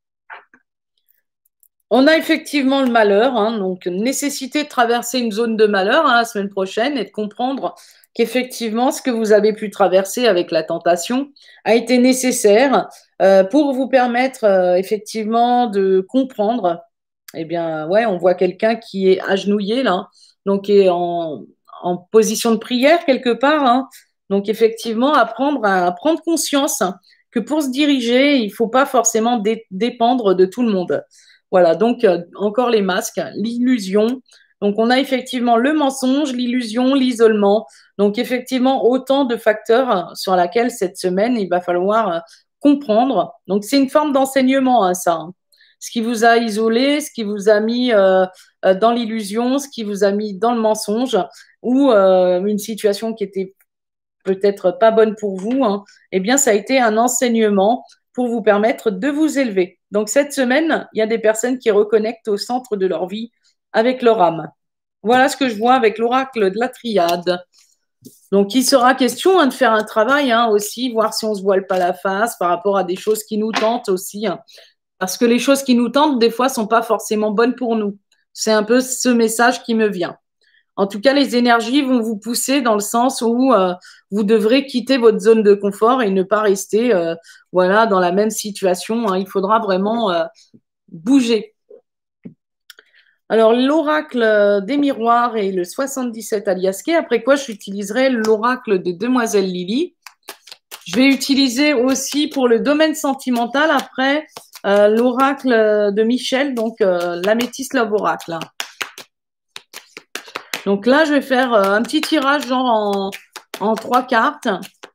On a effectivement le malheur, hein, donc nécessité de traverser une zone de malheur, hein, la semaine prochaine et de comprendre qu'effectivement, ce que vous avez pu traverser avec la tentation a été nécessaire euh, pour vous permettre euh, effectivement de comprendre. Eh bien, ouais, on voit quelqu'un qui est agenouillé là, donc qui est en, en position de prière quelque part, hein. Donc, effectivement, apprendre à prendre conscience que pour se diriger, il ne faut pas forcément dé dépendre de tout le monde. Voilà, donc euh, encore les masques, l'illusion. Donc, on a effectivement le mensonge, l'illusion, l'isolement. Donc, effectivement, autant de facteurs sur lesquels cette semaine, il va falloir euh, comprendre. Donc, c'est une forme d'enseignement, hein, ça. Hein. Ce qui vous a isolé, ce qui vous a mis euh, dans l'illusion, ce qui vous a mis dans le mensonge, ou euh, une situation qui était peut-être pas bonne pour vous, hein, eh bien, ça a été un enseignement pour vous permettre de vous élever. Donc, cette semaine, il y a des personnes qui reconnectent au centre de leur vie avec leur âme. Voilà ce que je vois avec l'oracle de la triade. Donc, il sera question hein, de faire un travail hein, aussi, voir si on ne se voile pas la face par rapport à des choses qui nous tentent aussi. Hein, parce que les choses qui nous tentent, des fois, ne sont pas forcément bonnes pour nous. C'est un peu ce message qui me vient. En tout cas, les énergies vont vous pousser dans le sens où euh, vous devrez quitter votre zone de confort et ne pas rester euh, voilà, dans la même situation. Hein. Il faudra vraiment euh, bouger. Alors, l'oracle des miroirs et le soixante-dix-sept aliasqué, après quoi j'utiliserai l'oracle de Demoiselle Lily. Je vais utiliser aussi pour le domaine sentimental, après, euh, l'oracle de Michel, donc euh, l'améthyste love oracle. Hein. Donc là, je vais faire un petit tirage genre en, en trois cartes.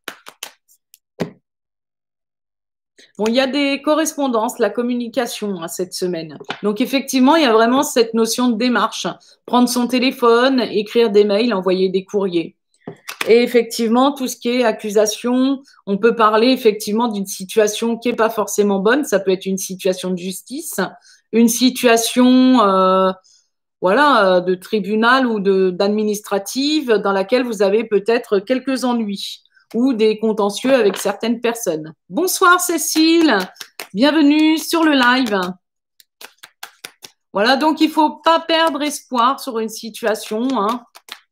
Bon, il y a des correspondances, la communication hein, cette semaine. Donc effectivement, il y a vraiment cette notion de démarche. Prendre son téléphone, écrire des mails, envoyer des courriers. Et effectivement, tout ce qui est accusation, on peut parler effectivement d'une situation qui n'est pas forcément bonne. Ça peut être une situation de justice, une situation... Euh, voilà, de tribunal ou d'administrative dans laquelle vous avez peut-être quelques ennuis ou des contentieux avec certaines personnes. Bonsoir Cécile, bienvenue sur le live. Voilà, donc il ne faut pas perdre espoir sur une situation. Hein.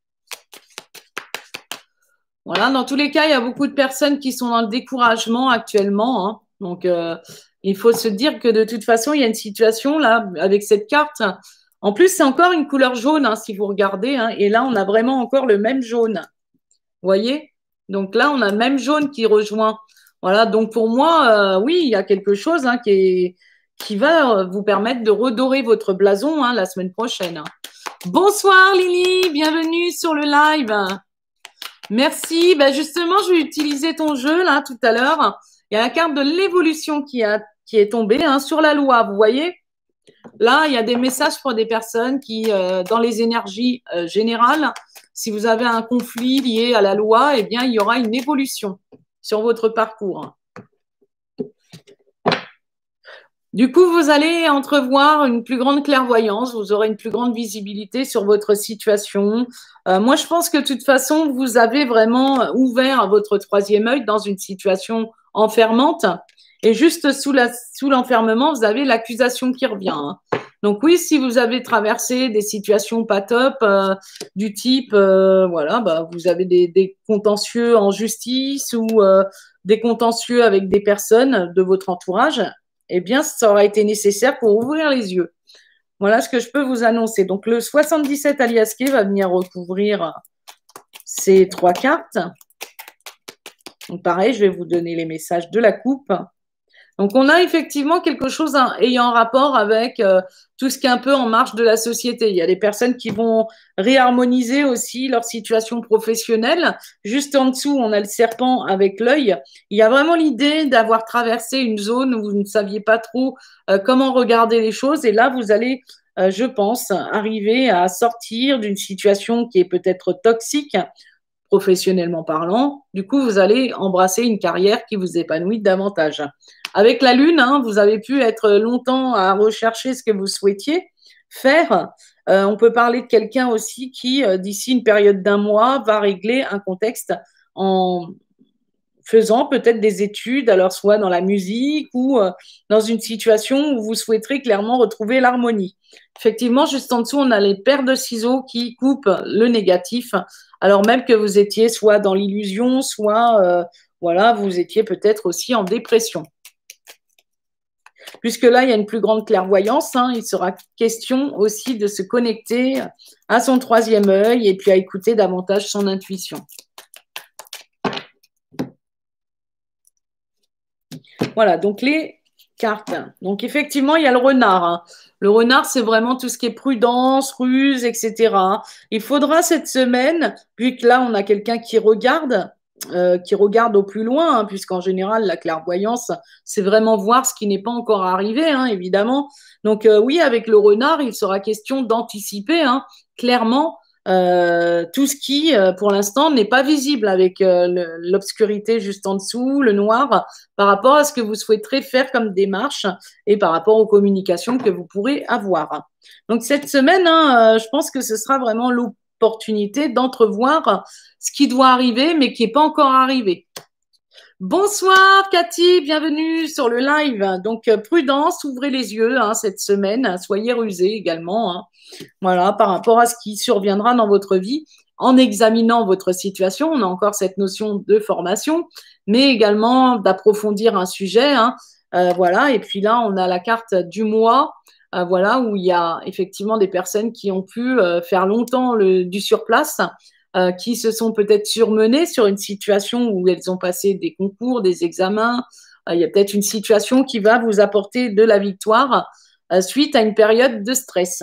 Voilà, dans tous les cas, il y a beaucoup de personnes qui sont dans le découragement actuellement. Hein. Donc, euh, il faut se dire que de toute façon, il y a une situation là, avec cette carte. En plus, c'est encore une couleur jaune, hein, si vous regardez. Hein, et là, on a vraiment encore le même jaune. Vous voyez? Donc là, on a le même jaune qui rejoint. Voilà, donc pour moi, euh, oui, il y a quelque chose hein, qui, est, qui va vous permettre de redorer votre blason hein, la semaine prochaine. Hein. Bonsoir Lily, bienvenue sur le live. Merci. Ben justement, je vais utiliser ton jeu là tout à l'heure. Il y a la carte de l'évolution qui, a, qui est tombée hein, sur la loi, vous voyez? Là, il y a des messages pour des personnes qui, euh, dans les énergies euh, générales, si vous avez un conflit lié à la loi, eh bien, il y aura une évolution sur votre parcours. Du coup, vous allez entrevoir une plus grande clairvoyance, vous aurez une plus grande visibilité sur votre situation. Euh, moi, je pense que de toute façon, vous avez vraiment ouvert votre troisième œil dans une situation enfermante. Et juste sous la, sous l'enfermement, vous avez l'accusation qui revient. Hein. Donc oui, si vous avez traversé des situations pas top, euh, du type, euh, voilà, bah, vous avez des, des contentieux en justice ou euh, des contentieux avec des personnes de votre entourage, eh bien, ça aura été nécessaire pour ouvrir les yeux. Voilà ce que je peux vous annoncer. Donc le soixante-dix-sept aliasqué va venir recouvrir ces trois cartes. Donc pareil, je vais vous donner les messages de la coupe. Donc, on a effectivement quelque chose hein, ayant rapport avec euh, tout ce qui est un peu en marge de la société. Il y a des personnes qui vont réharmoniser aussi leur situation professionnelle. Juste en dessous, on a le serpent avec l'œil. Il y a vraiment l'idée d'avoir traversé une zone où vous ne saviez pas trop euh, comment regarder les choses. Et là, vous allez, euh, je pense, arriver à sortir d'une situation qui est peut-être toxique, professionnellement parlant. Du coup, vous allez embrasser une carrière qui vous épanouit davantage. Avec la Lune, hein, vous avez pu être longtemps à rechercher ce que vous souhaitiez faire. Euh, on peut parler de quelqu'un aussi qui, euh, d'ici une période d'un mois, va régler un contexte en faisant peut-être des études, alors soit dans la musique ou euh, dans une situation où vous souhaiterez clairement retrouver l'harmonie. Effectivement, juste en dessous, on a les paires de ciseaux qui coupent le négatif, alors même que vous étiez soit dans l'illusion, soit euh, voilà, vous étiez peut-être aussi en dépression. Puisque là, il y a une plus grande clairvoyance, hein, il sera question aussi de se connecter à son troisième œil et puis à écouter davantage son intuition. Voilà, donc les cartes. Donc effectivement, il y a le renard. Hein. Le renard, c'est vraiment tout ce qui est prudence, ruse, et cetera. Il faudra cette semaine, vu que là, on a quelqu'un qui regarde, euh, qui regarde au plus loin, hein, puisqu'en général, la clairvoyance, c'est vraiment voir ce qui n'est pas encore arrivé, hein, évidemment. Donc euh, oui, avec le renard, il sera question d'anticiper hein, clairement euh, tout ce qui, euh, pour l'instant, n'est pas visible avec euh, l'obscurité juste en dessous, le noir, par rapport à ce que vous souhaiterez faire comme démarche et par rapport aux communications que vous pourrez avoir. Donc cette semaine, hein, euh, je pense que ce sera vraiment l'opportunité d'entrevoir ce qui doit arriver, mais qui n'est pas encore arrivé. Bonsoir Cathy, bienvenue sur le live. Donc euh, prudence, ouvrez les yeux hein, cette semaine, soyez rusés également. Hein. Voilà, par rapport à ce qui surviendra dans votre vie, en examinant votre situation, on a encore cette notion de formation, mais également d'approfondir un sujet. Hein. Euh, voilà, et puis là, on a la carte du mois, euh, voilà, où il y a effectivement des personnes qui ont pu euh, faire longtemps le, du surplace. Euh, qui se sont peut-être surmenées sur une situation où elles ont passé des concours, des examens. Euh, il y a peut-être une situation qui va vous apporter de la victoire euh, suite à une période de stress.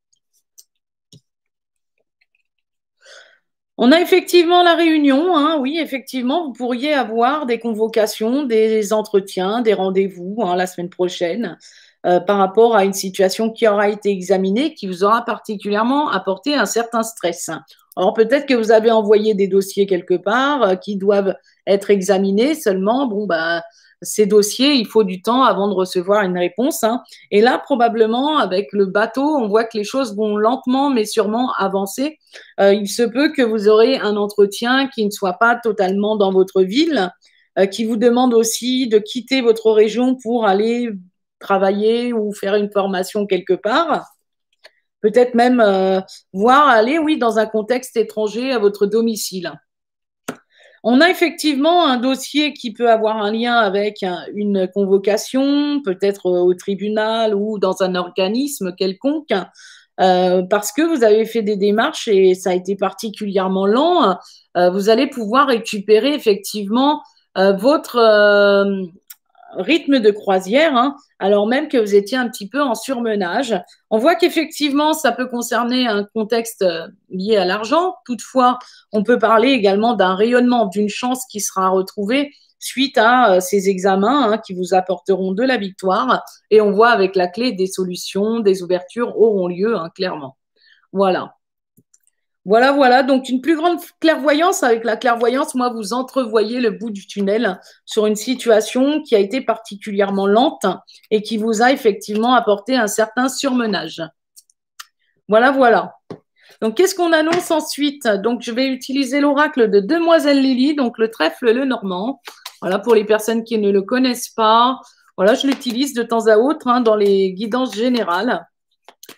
On a effectivement la réunion, hein, oui, effectivement, vous pourriez avoir des convocations, des entretiens, des rendez-vous hein, la semaine prochaine euh, par rapport à une situation qui aura été examinée, qui vous aura particulièrement apporté un certain stress. Alors peut-être que vous avez envoyé des dossiers quelque part euh, qui doivent être examinés seulement. Bon, ben, ces dossiers, il faut du temps avant de recevoir une réponse. Hein. Et là, probablement, avec le bateau, on voit que les choses vont lentement mais sûrement avancer. Euh, il se peut que vous aurez un entretien qui ne soit pas totalement dans votre ville, euh, qui vous demande aussi de quitter votre région pour aller travailler ou faire une formation quelque part. Peut-être même euh, voir aller, oui, dans un contexte étranger à votre domicile. On a effectivement un dossier qui peut avoir un lien avec une convocation, peut-être au tribunal ou dans un organisme quelconque, euh, parce que vous avez fait des démarches et ça a été particulièrement lent. Euh, vous allez pouvoir récupérer effectivement euh, votre euh, rythme de croisière, hein, alors même que vous étiez un petit peu en surmenage. On voit qu'effectivement, ça peut concerner un contexte lié à l'argent. Toutefois, on peut parler également d'un rayonnement, d'une chance qui sera retrouvée suite à euh, ces examens hein, qui vous apporteront de la victoire. Et on voit avec la clé des solutions, des ouvertures auront lieu, hein, clairement. Voilà. Voilà, voilà. Donc, une plus grande clairvoyance. Avec la clairvoyance, moi, vous entrevoyez le bout du tunnel sur une situation qui a été particulièrement lente et qui vous a effectivement apporté un certain surmenage. Voilà, voilà. Donc, qu'est-ce qu'on annonce ensuite? Donc, je vais utiliser l'oracle de Demoiselle Lily, donc le trèfle le normand. Voilà, pour les personnes qui ne le connaissent pas. Voilà, je l'utilise de temps à autre hein, dans les guidances générales.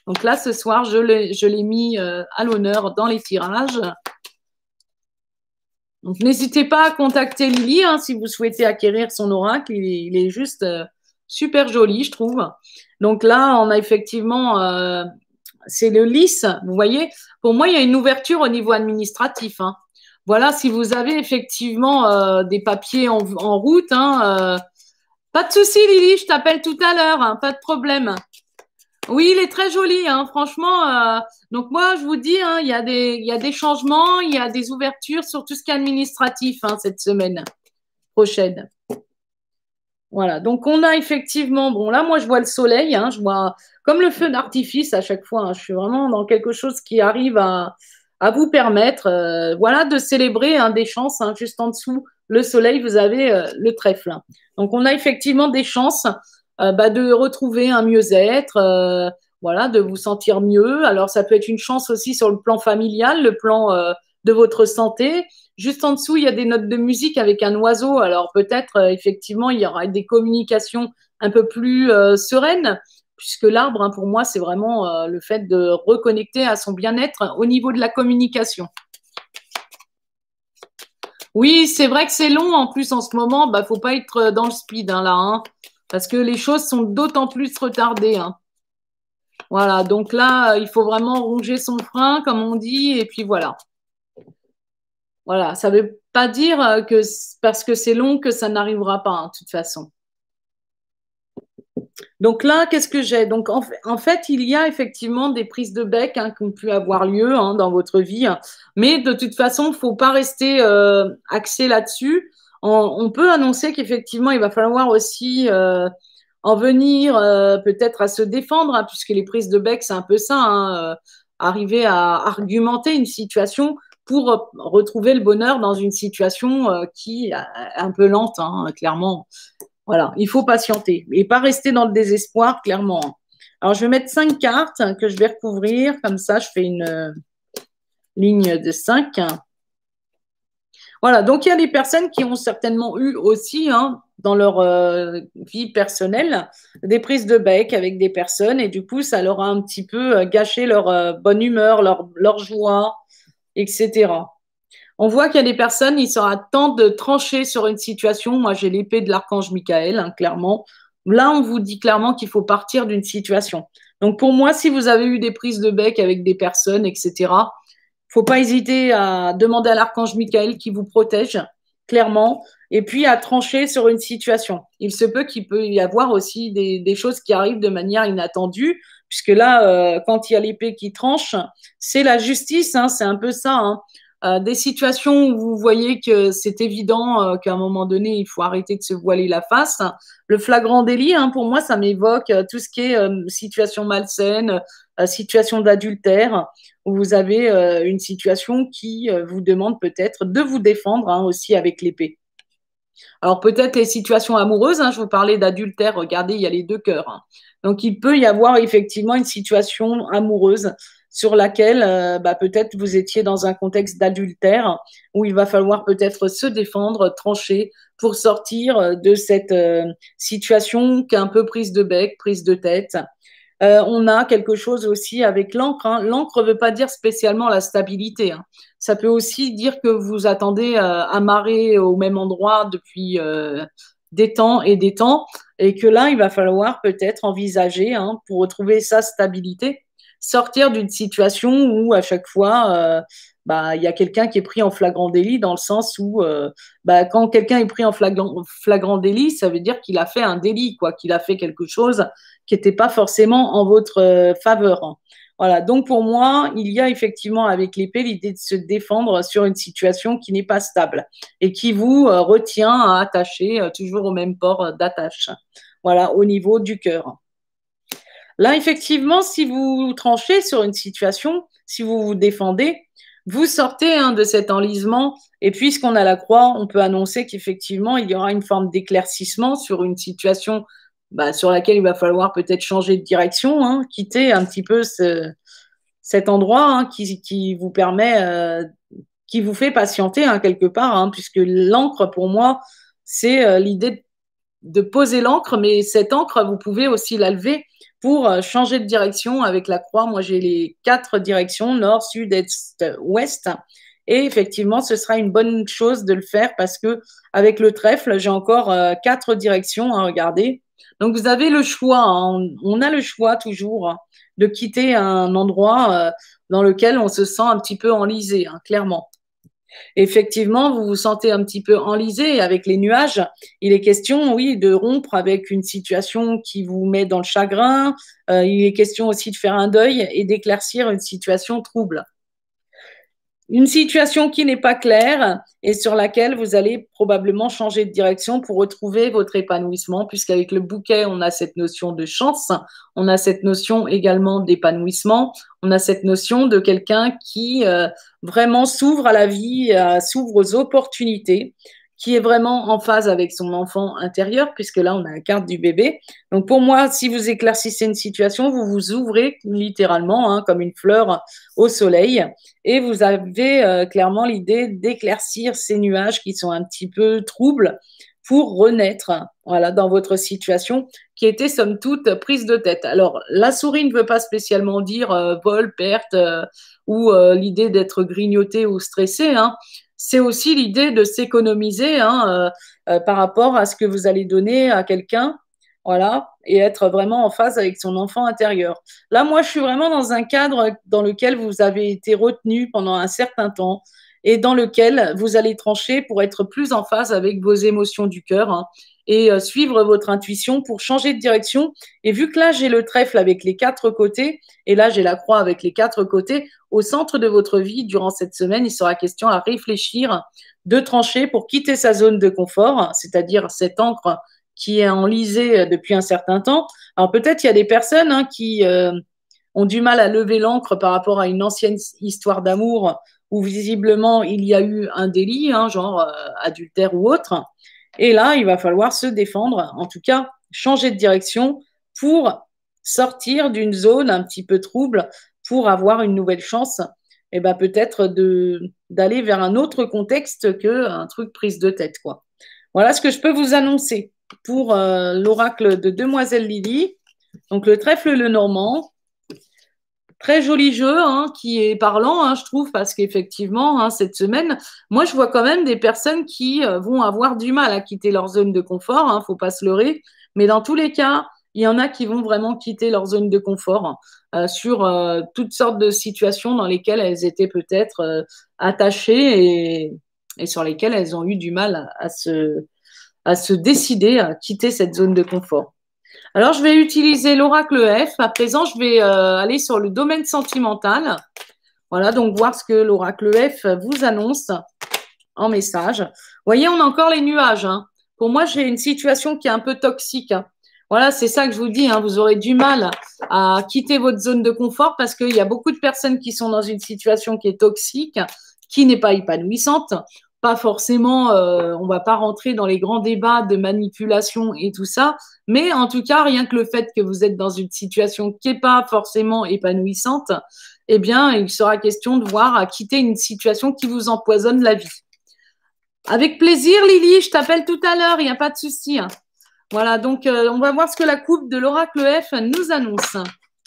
Donc là, ce soir, je l'ai, je l'ai mis euh, à l'honneur dans les tirages. Donc, n'hésitez pas à contacter Lily hein, si vous souhaitez acquérir son oracle. Il est, il est juste euh, super joli, je trouve. Donc là, on a effectivement, euh, c'est le lys. Vous voyez, pour moi, il y a une ouverture au niveau administratif. Hein. Voilà, si vous avez effectivement euh, des papiers en, en route, hein, euh, pas de souci, Lily, je t'appelle tout à l'heure, hein, pas de problème. Oui, il est très joli, hein, franchement. euh, donc moi, je vous dis, hein, il y a des, il y a des changements, il y a des ouvertures sur tout ce qui est administratif hein, cette semaine prochaine. Voilà. Donc on a effectivement, bon là, moi je vois le soleil, hein, je vois comme le feu d'artifice à chaque fois. Hein, je suis vraiment dans quelque chose qui arrive à, à vous permettre, euh, voilà, de célébrer hein, des chances. Hein, juste en dessous, le soleil, vous avez euh, le trèfle. Hein. Donc on a effectivement des chances euh, bah, de retrouver un mieux-être, euh, voilà, de vous sentir mieux. Alors ça peut être une chance aussi sur le plan familial, le plan euh, de votre santé. Juste en dessous, il y a des notes de musique avec un oiseau. Alors peut-être euh, effectivement, il y aura des communications un peu plus euh, sereines, puisque l'arbre, hein, pour moi, c'est vraiment euh, le fait de reconnecter à son bien-être au niveau de la communication. Oui, c'est vrai que c'est long en plus en ce moment. Bah, faut pas être dans le speed hein, là, hein, parce que les choses sont d'autant plus retardées. Hein. Voilà, donc là, il faut vraiment ronger son frein, comme on dit, et puis voilà. Voilà, ça ne veut pas dire euh, que parce que c'est long que ça n'arrivera pas, hein, de toute façon. Donc là, qu'est-ce que j'ai? Donc en, fait, en fait, il y a effectivement des prises de bec hein, qui ont pu avoir lieu hein, dans votre vie, hein. Mais de toute façon, il ne faut pas rester euh, axé là-dessus. On, on peut annoncer qu'effectivement, il va falloir aussi euh, en venir euh, peut-être à se défendre, hein, puisque les prises de bec, c'est un peu ça, hein, euh, arriver à argumenter une situation pour retrouver le bonheur dans une situation euh, qui est un peu lente, hein, clairement. Voilà, il faut patienter et pas rester dans le désespoir, clairement. Alors, je vais mettre cinq cartes que je vais recouvrir. Comme ça, je fais une euh, ligne de cinq. Voilà, donc il y a des personnes qui ont certainement eu aussi, hein, dans leur euh, vie personnelle, des prises de bec avec des personnes et du coup, ça leur a un petit peu euh, gâché leur euh, bonne humeur, leur, leur joie, et cetera. On voit qu'il y a des personnes, ils sera temps de trancher sur une situation. Moi, j'ai l'épée de l'archange Michael, hein, clairement. Là, on vous dit clairement qu'il faut partir d'une situation. Donc, pour moi, si vous avez eu des prises de bec avec des personnes, et cetera, faut pas hésiter à demander à l'archange Michael qui vous protège, clairement, et puis à trancher sur une situation. Il se peut qu'il peut y avoir aussi des, des choses qui arrivent de manière inattendue, puisque là, euh, quand il y a l'épée qui tranche, c'est la justice, hein, c'est un peu ça, hein. Euh, des situations où vous voyez que c'est évident euh, qu'à un moment donné, il faut arrêter de se voiler la face. Le flagrant délit, hein, pour moi, ça m'évoque euh, tout ce qui est euh, situation malsaine, euh, situation d'adultère, où vous avez euh, une situation qui euh, vous demande peut-être de vous défendre hein, aussi avec l'épée. Alors peut-être les situations amoureuses, hein, je vous parlais d'adultère, regardez, il y a les deux cœurs. Hein. Donc il peut y avoir effectivement une situation amoureuse sur laquelle euh, bah, peut-être vous étiez dans un contexte d'adultère où il va falloir peut-être se défendre, trancher pour sortir de cette euh, situation qui est un peu prise de bec, prise de tête. Euh, on a quelque chose aussi avec l'encre. Hein. L'encre ne veut pas dire spécialement la stabilité. Hein. Ça peut aussi dire que vous attendez euh, amarré au même endroit depuis euh, des temps et des temps, et que là, il va falloir peut-être envisager, hein, pour retrouver sa stabilité, sortir d'une situation où à chaque fois, euh, bah, il y a quelqu'un qui est pris en flagrant délit, dans le sens où euh, bah, quand quelqu'un est pris en flagrant, flagrant délit, ça veut dire qu'il a fait un délit, quoi, qu'il a fait quelque chose qui n'était pas forcément en votre euh, faveur. Hein. Voilà, donc pour moi, il y a effectivement avec l'épée l'idée de se défendre sur une situation qui n'est pas stable et qui vous euh, retient à attacher euh, toujours au même port euh, d'attache. Voilà, au niveau du cœur. Là, effectivement, si vous tranchez sur une situation, si vous vous défendez, vous sortez hein, de cet enlisement. Et puisqu'on a la croix, on peut annoncer qu'effectivement, il y aura une forme d'éclaircissement sur une situation bah, sur laquelle il va falloir peut-être changer de direction, hein, quitter un petit peu ce, cet endroit hein, qui, qui vous permet, euh, qui vous fait patienter hein, quelque part, hein, puisque l'encre, pour moi, c'est euh, l'idée de poser l'encre, mais cette encre, vous pouvez aussi la lever pour changer de direction avec la croix. Moi, j'ai les quatre directions, nord, sud, est, ouest. Et effectivement, ce sera une bonne chose de le faire parce que avec le trèfle, j'ai encore euh, quatre directions à regarder. Donc, vous avez le choix, hein. on, on, a le choix toujours hein, de quitter un endroit euh, dans lequel on se sent un petit peu enlisé, hein, clairement. Effectivement, vous vous sentez un petit peu enlisé avec les nuages. Il est question, oui, de rompre avec une situation qui vous met dans le chagrin. Euh, il est question aussi de faire un deuil et d'éclaircir une situation trouble. Une situation qui n'est pas claire et sur laquelle vous allez probablement changer de direction pour retrouver votre épanouissement, puisqu'avec le bouquet, on a cette notion de chance, on a cette notion également d'épanouissement, on a cette notion de quelqu'un qui euh, vraiment s'ouvre à la vie, euh, s'ouvre aux opportunités, qui est vraiment en phase avec son enfant intérieur, puisque là, on a la carte du bébé. Donc, pour moi, si vous éclaircissez une situation, vous vous ouvrez littéralement, hein, comme une fleur au soleil, et vous avez euh, clairement l'idée d'éclaircir ces nuages qui sont un petit peu troubles pour renaître, voilà, dans votre situation qui était somme toute prise de tête. Alors, la souris ne veut pas spécialement dire euh, vol, perte euh, ou euh, l'idée d'être grignoté ou stressé, hein. C'est aussi l'idée de s'économiser hein, euh, euh, par rapport à ce que vous allez donner à quelqu'un, voilà, et être vraiment en phase avec son enfant intérieur. Là, moi, je suis vraiment dans un cadre dans lequel vous avez été retenu pendant un certain temps et dans lequel vous allez trancher pour être plus en phase avec vos émotions du cœur hein, et euh, suivre votre intuition pour changer de direction. Et vu que là, j'ai le trèfle avec les quatre côtés et là, j'ai la croix avec les quatre côtés, au centre de votre vie, durant cette semaine, il sera question à réfléchir, de trancher pour quitter sa zone de confort, c'est-à-dire cette encre qui est enlisée depuis un certain temps. Alors peut-être il y a des personnes hein, qui euh, ont du mal à lever l'encre par rapport à une ancienne histoire d'amour où visiblement il y a eu un délit, hein, genre euh, adultère ou autre. Et là, il va falloir se défendre, en tout cas changer de direction pour sortir d'une zone un petit peu trouble pour avoir une nouvelle chance, et ben peut-être de d'aller vers un autre contexte qu'un truc prise de tête, quoi. Voilà ce que je peux vous annoncer pour euh, l'oracle de Demoiselle Lily. Donc le trèfle le normand. Très joli jeu, hein, qui est parlant, hein, je trouve, parce qu'effectivement, hein, cette semaine, moi, je vois quand même des personnes qui euh, vont avoir du mal à quitter leur zone de confort, hein, faut pas se leurrer, mais dans tous les cas, il y en a qui vont vraiment quitter leur zone de confort euh, sur euh, toutes sortes de situations dans lesquelles elles étaient peut-être euh, attachées et, et sur lesquelles elles ont eu du mal à, à, se, à se décider à quitter cette zone de confort. Alors, je vais utiliser l'oracle F. À présent, je vais euh, aller sur le domaine sentimental. Voilà, donc voir ce que l'oracle F vous annonce en message. Vous voyez, on a encore les nuages. Hein. Pour moi, j'ai une situation qui est un peu toxique. Hein. Voilà, c'est ça que je vous dis. Hein. Vous aurez du mal à quitter votre zone de confort parce qu'il y a beaucoup de personnes qui sont dans une situation qui est toxique, qui n'est pas épanouissante. Pas forcément, euh, on va pas rentrer dans les grands débats de manipulation et tout ça, mais en tout cas, rien que le fait que vous êtes dans une situation qui n'est pas forcément épanouissante, eh bien, il sera question de voir à quitter une situation qui vous empoisonne la vie. Avec plaisir, Lily, je t'appelle tout à l'heure, il n'y a pas de souci. Hein. Voilà, donc euh, on va voir ce que la coupe de l'oracle F nous annonce.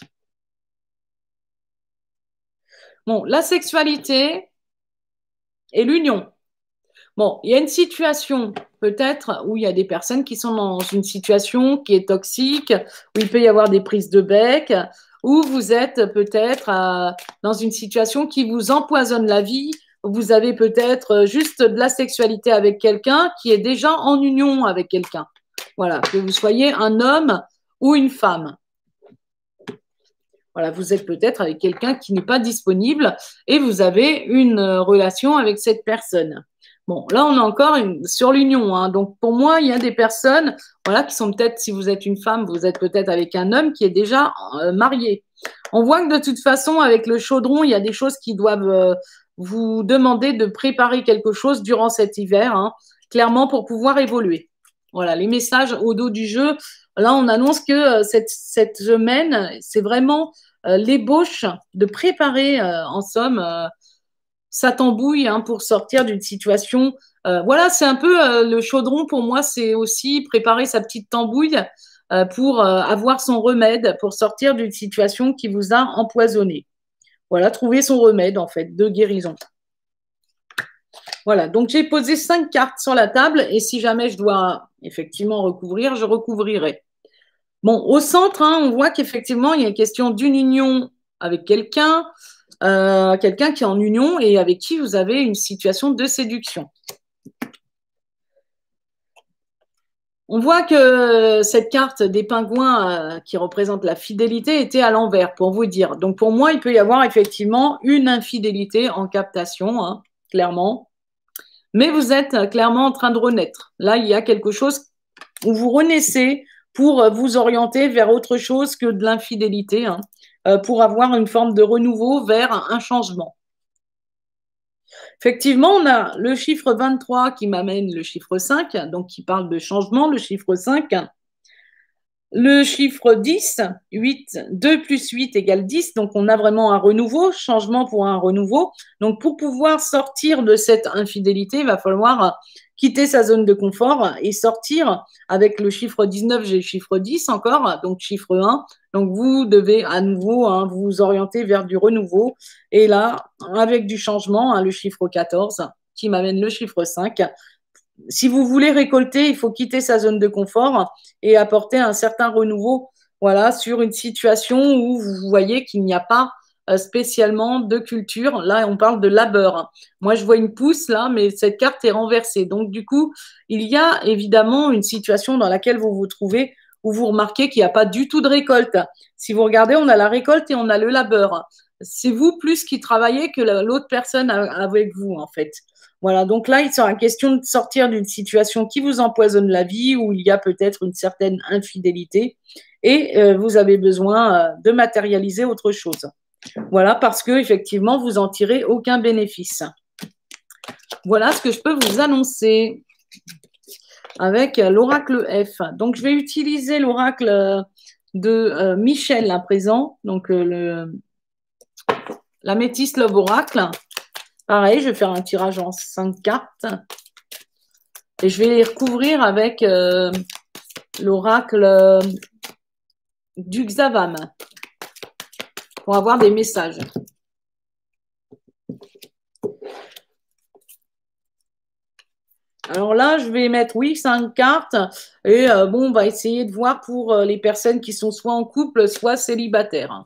Bon, la sexualité et l'union. Bon, il y a une situation peut-être où il y a des personnes qui sont dans une situation qui est toxique, où il peut y avoir des prises de bec, où vous êtes peut-être euh, dans une situation qui vous empoisonne la vie, où vous avez peut-être juste de la sexualité avec quelqu'un qui est déjà en union avec quelqu'un. Voilà, que vous soyez un homme ou une femme. Voilà, vous êtes peut-être avec quelqu'un qui n'est pas disponible et vous avez une relation avec cette personne. Bon, là, on est encore une, sur l'union. Hein. Donc, pour moi, il y a des personnes voilà, qui sont peut-être, si vous êtes une femme, vous êtes peut-être avec un homme qui est déjà euh, marié. On voit que de toute façon, avec le chaudron, il y a des choses qui doivent euh, vous demander de préparer quelque chose durant cet hiver, hein, clairement, pour pouvoir évoluer. Voilà, les messages au dos du jeu. Là, on annonce que euh, cette, cette semaine, c'est vraiment euh, l'ébauche de préparer, euh, en somme, euh, ça t'embouille hein, pour sortir d'une situation Euh, voilà, c'est un peu euh, le chaudron pour moi, c'est aussi préparer sa petite tambouille euh, pour euh, avoir son remède, pour sortir d'une situation qui vous a empoisonné. Voilà, trouver son remède en fait de guérison. Voilà, donc j'ai posé cinq cartes sur la table et si jamais je dois effectivement recouvrir, je recouvrirai. Bon, au centre, hein, on voit qu'effectivement, il y a une question d'une union avec quelqu'un, euh, quelqu'un qui est en union et avec qui vous avez une situation de séduction. On voit que cette carte des pingouins euh, qui représente la fidélité était à l'envers, pour vous dire. Donc pour moi, il peut y avoir effectivement une infidélité en captation, hein, clairement. Mais vous êtes clairement en train de renaître. Là, il y a quelque chose où vous renaissez pour vous orienter vers autre chose que de l'infidélité, hein, euh, pour avoir une forme de renouveau vers un changement. Effectivement, on a le chiffre vingt-trois qui m'amène le chiffre cinq, donc qui parle de changement, le chiffre cinq. Le chiffre dix, huit, deux plus huit égale dix, donc on a vraiment un renouveau, changement pour un renouveau. Donc pour pouvoir sortir de cette infidélité, il va falloir quitter sa zone de confort et sortir avec le chiffre dix-neuf, j'ai le chiffre dix encore, donc chiffre un. Donc vous devez à nouveau hein, vous orienter vers du renouveau. Et là, avec du changement, hein, le chiffre quatorze qui m'amène le chiffre cinq. Si vous voulez récolter, il faut quitter sa zone de confort et apporter un certain renouveau, voilà, sur une situation où vous voyez qu'il n'y a pas spécialement de culture. Là, on parle de labeur. Moi, je vois une pousse là, mais cette carte est renversée. Donc, du coup, il y a évidemment une situation dans laquelle vous vous trouvez où vous remarquez qu'il n'y a pas du tout de récolte. Si vous regardez, on a la récolte et on a le labeur. C'est vous plus qui travaillez que l'autre personne avec vous, en fait. Voilà, donc là, il sera question de sortir d'une situation qui vous empoisonne la vie, où il y a peut-être une certaine infidélité, et euh, vous avez besoin euh, de matérialiser autre chose. Voilà, parce que effectivement, vous en tirez aucun bénéfice. Voilà ce que je peux vous annoncer avec l'oracle F. Donc, je vais utiliser l'oracle de euh, Michel à présent, donc euh, le, la Métis Love Oracle. Pareil, je vais faire un tirage en cinq cartes et je vais les recouvrir avec euh, l'oracle euh, du Xavam pour avoir des messages. Alors là, je vais mettre, oui, cinq cartes et euh, bon, on va essayer de voir pour euh, les personnes qui sont soit en couple, soit célibataires.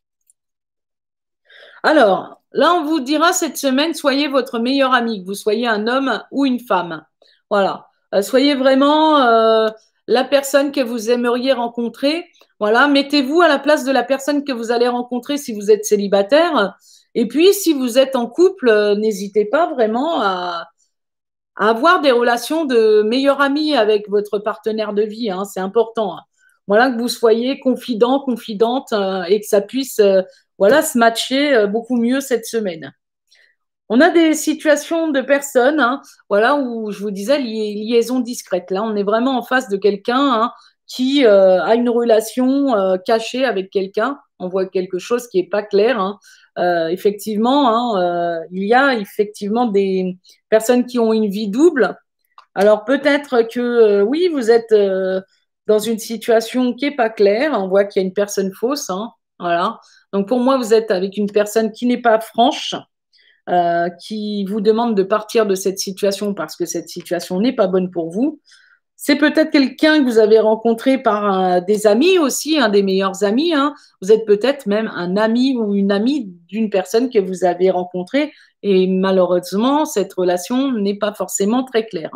Alors, là, on vous dira cette semaine, soyez votre meilleur ami, que vous soyez un homme ou une femme. Voilà. Euh, soyez vraiment euh, la personne que vous aimeriez rencontrer. Voilà. Mettez-vous à la place de la personne que vous allez rencontrer si vous êtes célibataire. Et puis, si vous êtes en couple, euh, n'hésitez pas vraiment à, à avoir des relations de meilleur ami avec votre partenaire de vie. Hein, c'est important. Hein. Voilà, que vous soyez confident, confidente euh, et que ça puisse euh, voilà, se matcher euh, beaucoup mieux cette semaine. On a des situations de personnes, hein, voilà, où je vous disais li liaison discrète. Là, on est vraiment en face de quelqu'un hein, qui euh, a une relation euh, cachée avec quelqu'un. On voit quelque chose qui est pas clair. Hein. Euh, effectivement, hein, euh, il y a effectivement des personnes qui ont une vie double. Alors peut-être que euh, oui, vous êtes euh, dans une situation qui est pas claire. On voit qu'il y a une personne fausse. Hein, voilà. Donc pour moi, vous êtes avec une personne qui n'est pas franche. Euh, qui vous demande de partir de cette situation parce que cette situation n'est pas bonne pour vous. C'est peut-être quelqu'un que vous avez rencontré par euh, des amis aussi, un des meilleurs amis. Hein. Vous êtes peut-être même un ami ou une amie d'une personne que vous avez rencontrée et malheureusement, cette relation n'est pas forcément très claire.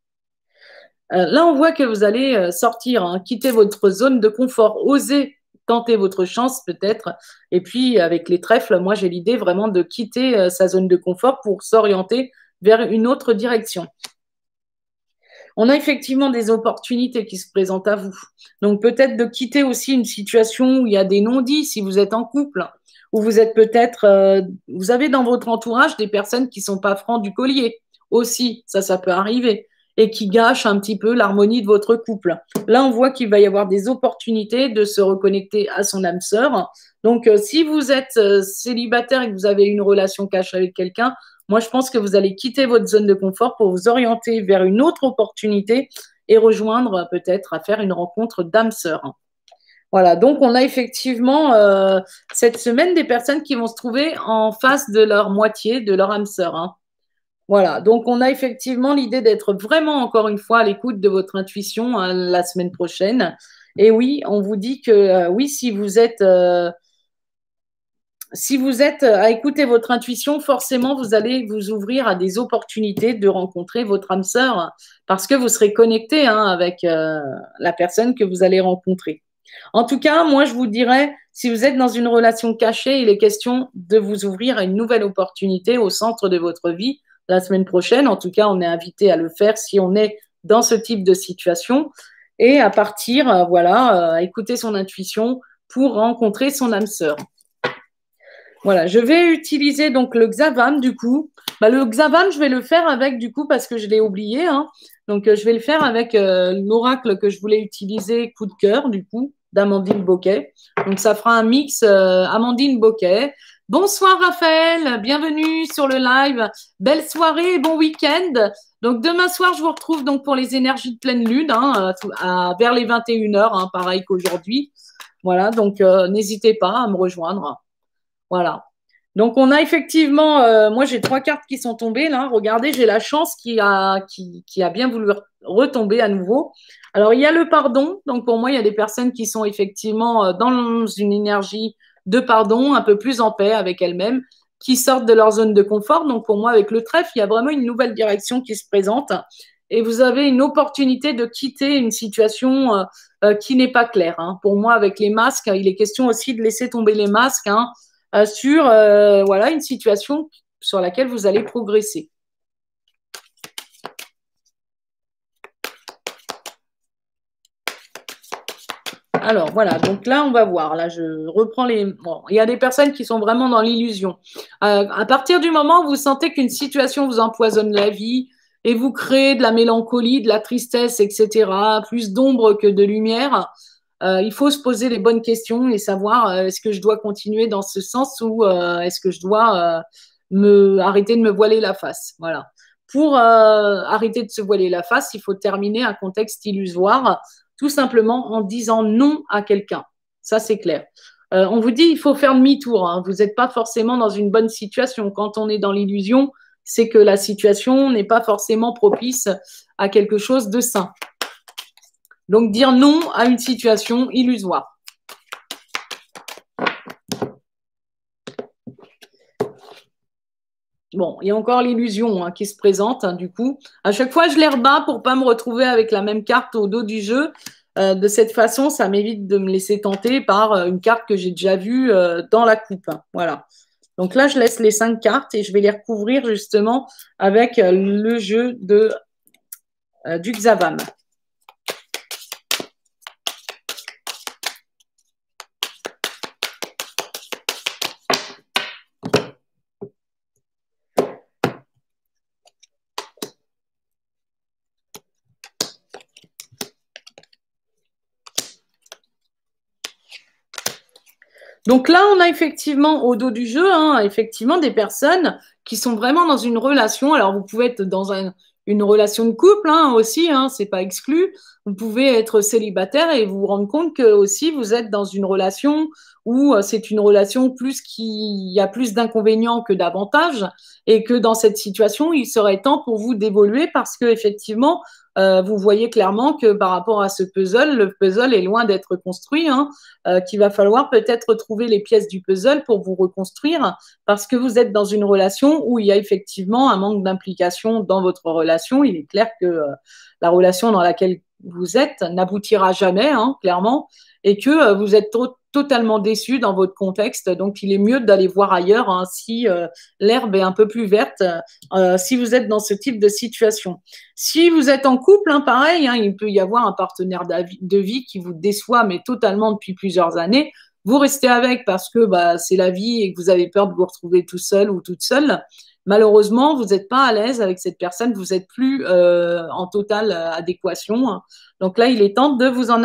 Euh, là, on voit que vous allez euh, sortir, hein, quitter votre zone de confort, oser tenter votre chance peut-être. Et puis, avec les trèfles, moi, j'ai l'idée vraiment de quitter euh, sa zone de confort pour s'orienter vers une autre direction. On a effectivement des opportunités qui se présentent à vous. Donc, peut-être de quitter aussi une situation où il y a des non-dits si vous êtes en couple, où vous êtes peut-être, euh, vous avez dans votre entourage des personnes qui ne sont pas francs du collier aussi. Ça, ça peut arriver. Et qui gâchent un petit peu l'harmonie de votre couple. Là, on voit qu'il va y avoir des opportunités de se reconnecter à son âme sœur. Donc, euh, si vous êtes euh, célibataire et que vous avez une relation cachée avec quelqu'un, Moi, je pense que vous allez quitter votre zone de confort pour vous orienter vers une autre opportunité et rejoindre peut-être à faire une rencontre d'âme sœur. Voilà, donc on a effectivement euh, cette semaine des personnes qui vont se trouver en face de leur moitié, de leur âme sœur. Hein. Voilà, donc on a effectivement l'idée d'être vraiment, encore une fois, à l'écoute de votre intuition hein, la semaine prochaine. Et oui, on vous dit que euh, oui, si vous êtes, euh, si vous êtes à écouter votre intuition, forcément, vous allez vous ouvrir à des opportunités de rencontrer votre âme sœur parce que vous serez connecté hein, avec euh, la personne que vous allez rencontrer. En tout cas, moi, je vous dirais, si vous êtes dans une relation cachée, il est question de vous ouvrir à une nouvelle opportunité au centre de votre vie la semaine prochaine. En tout cas, on est invité à le faire si on est dans ce type de situation et à partir, euh, voilà, euh, à écouter son intuition pour rencontrer son âme sœur. Voilà, je vais utiliser donc le Xavam du coup. Bah, le Xavam, je vais le faire avec du coup parce que je l'ai oublié. Hein. Donc, euh, je vais le faire avec euh, l'oracle que je voulais utiliser, coup de cœur du coup, d'Amandine Boquet. Donc, ça fera un mix euh, Amandine Boquet. Bonsoir Raphaël, bienvenue sur le live. Belle soirée et bon week-end. Donc, demain soir, je vous retrouve donc pour les énergies de pleine lune, hein, à, à, vers les vingt et une heures, hein, pareil qu'aujourd'hui. Voilà, donc euh, n'hésitez pas à me rejoindre. Voilà. Donc, on a effectivement, euh, moi, j'ai trois cartes qui sont tombées là. Regardez, j'ai la chance qui a, qui, qui a bien voulu retomber à nouveau. Alors, il y a le pardon. Donc, pour moi, il y a des personnes qui sont effectivement euh, dans une énergie de pardon, un peu plus en paix avec elles-mêmes, qui sortent de leur zone de confort. Donc, pour moi, avec le trèfle, il y a vraiment une nouvelle direction qui se présente. Et vous avez une opportunité de quitter une situation euh, euh, qui n'est pas claire. Hein. Pour moi, avec les masques, il est question aussi de laisser tomber les masques, hein, Euh, sur euh, voilà, une situation sur laquelle vous allez progresser. Alors voilà, donc là on va voir, là je reprends les... Bon, il y a des personnes qui sont vraiment dans l'illusion. Euh, à partir du moment où vous sentez qu'une situation vous empoisonne la vie et vous crée de la mélancolie, de la tristesse, et cetera, plus d'ombre que de lumière, Euh, il faut se poser les bonnes questions et savoir euh, est-ce que je dois continuer dans ce sens ou euh, est-ce que je dois euh, me arrêter de me voiler la face. Voilà. Pour euh, arrêter de se voiler la face, il faut terminer un contexte illusoire, tout simplement en disant non à quelqu'un. Ça, c'est clair. Euh, on vous dit il faut faire demi-tour. Hein. Vous n'êtes pas forcément dans une bonne situation. Quand on est dans l'illusion, c'est que la situation n'est pas forcément propice à quelque chose de sain. Donc, dire non à une situation illusoire. Bon, il y a encore l'illusion hein, qui se présente, hein, du coup. À chaque fois, je les rebats pour ne pas me retrouver avec la même carte au dos du jeu. Euh, de cette façon, ça m'évite de me laisser tenter par euh, une carte que j'ai déjà vue euh, dans la coupe. Hein, voilà. Donc là, je laisse les cinq cartes et je vais les recouvrir justement avec euh, le jeu de, euh, du Xavam. Donc là, on a effectivement au dos du jeu, hein, effectivement, des personnes qui sont vraiment dans une relation. Alors, vous pouvez être dans un, une relation de couple hein, aussi, hein, c'est pas exclu. Vous pouvez être célibataire et vous vous rendre compte que aussi vous êtes dans une relation où euh, c'est une relation plus qui il y a plus d'inconvénients que d'avantages et que dans cette situation, il serait temps pour vous d'évoluer parce que effectivement, euh, vous voyez clairement que par rapport à ce puzzle, le puzzle est loin d'être construit. Hein, euh, qu'il va falloir peut-être trouver les pièces du puzzle pour vous reconstruire parce que vous êtes dans une relation où il y a effectivement un manque d'implication dans votre relation. Il est clair que euh, la relation dans laquelle vous êtes n'aboutira jamais, hein, clairement, et que euh, vous êtes to- totalement déçu dans votre contexte. Donc, il est mieux d'aller voir ailleurs hein, si euh, l'herbe est un peu plus verte, euh, si vous êtes dans ce type de situation. Si vous êtes en couple, hein, pareil, hein, il peut y avoir un partenaire de vie qui vous déçoit, mais totalement depuis plusieurs années. Vous restez avec parce que bah, c'est la vie et que vous avez peur de vous retrouver tout seul ou toute seule. Malheureusement, vous n'êtes pas à l'aise avec cette personne, vous n'êtes plus euh, en totale adéquation. Hein. Donc là, il est temps de vous en aller.